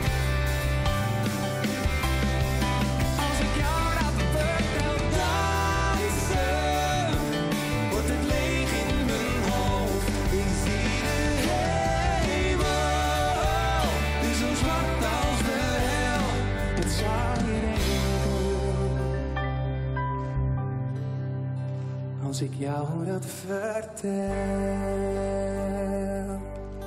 S11: als ik jou dat vertel? Dansen, wordt het leeg in mijn hoofd. Ik zie de hemel, nu zo zwart als de hel.
S12: Wat zou je denken als ik jou dat vertel?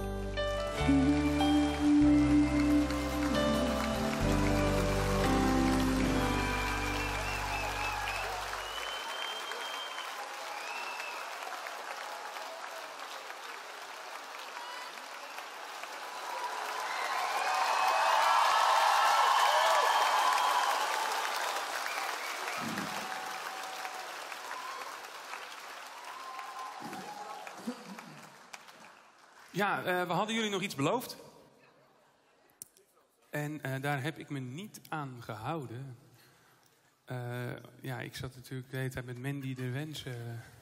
S2: Ja, uh, we hadden jullie nog iets beloofd. En uh, daar heb ik me niet aan gehouden. Uh, ja, ik zat natuurlijk de hele tijd met Mandy de Wens uh,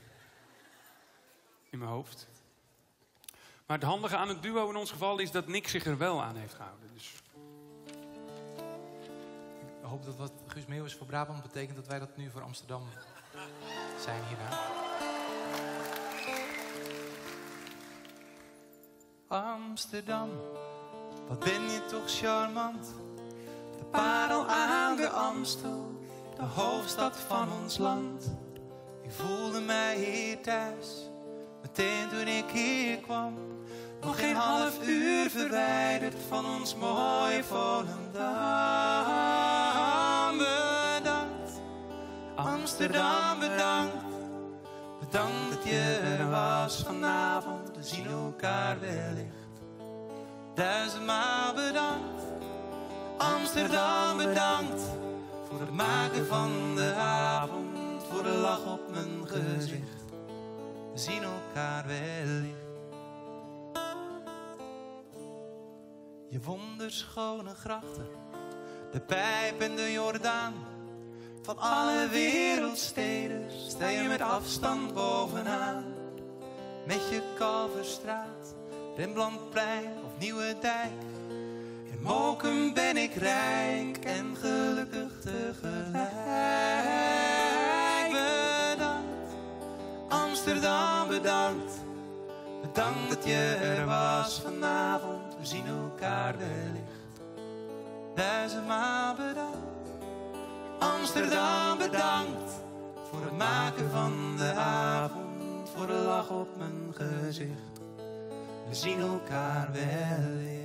S2: in mijn hoofd. Maar het handige aan het duo in ons geval is dat Nick zich er wel aan heeft gehouden. Dus...
S3: Ik hoop dat wat Guus Meeuwis voor Brabant betekent dat wij dat nu voor Amsterdam zijn hierna. Amsterdam, wat ben je toch charmant. De parel aan de Amstel, de hoofdstad van ons land. Ik voelde mij hier thuis, meteen toen ik hier kwam. Nog geen half uur verwijderd van ons mooie Volendam. Bedankt, Amsterdam bedankt. Bedankt dat je er was vanavond, we zien elkaar wellicht. Duizendmaal bedankt, Amsterdam bedankt. Voor het maken van de avond, voor de lach op mijn gezicht. We zien elkaar wellicht. Je wonderschone grachten, de Pijp en de Jordaan. Van alle wereldsteden sta je met afstand bovenaan. Met je Kalverstraat, Rembrandtplein of Nieuwedijk. In Mokum ben ik rijk en gelukkig tegelijk. Bedankt, Amsterdam bedankt. Bedankt dat je er was vanavond, we zien elkaar wellicht. Duizendmaal bedankt. Amsterdam bedankt voor het maken van de avond, voor de lach op mijn gezicht. We zien elkaar wellicht.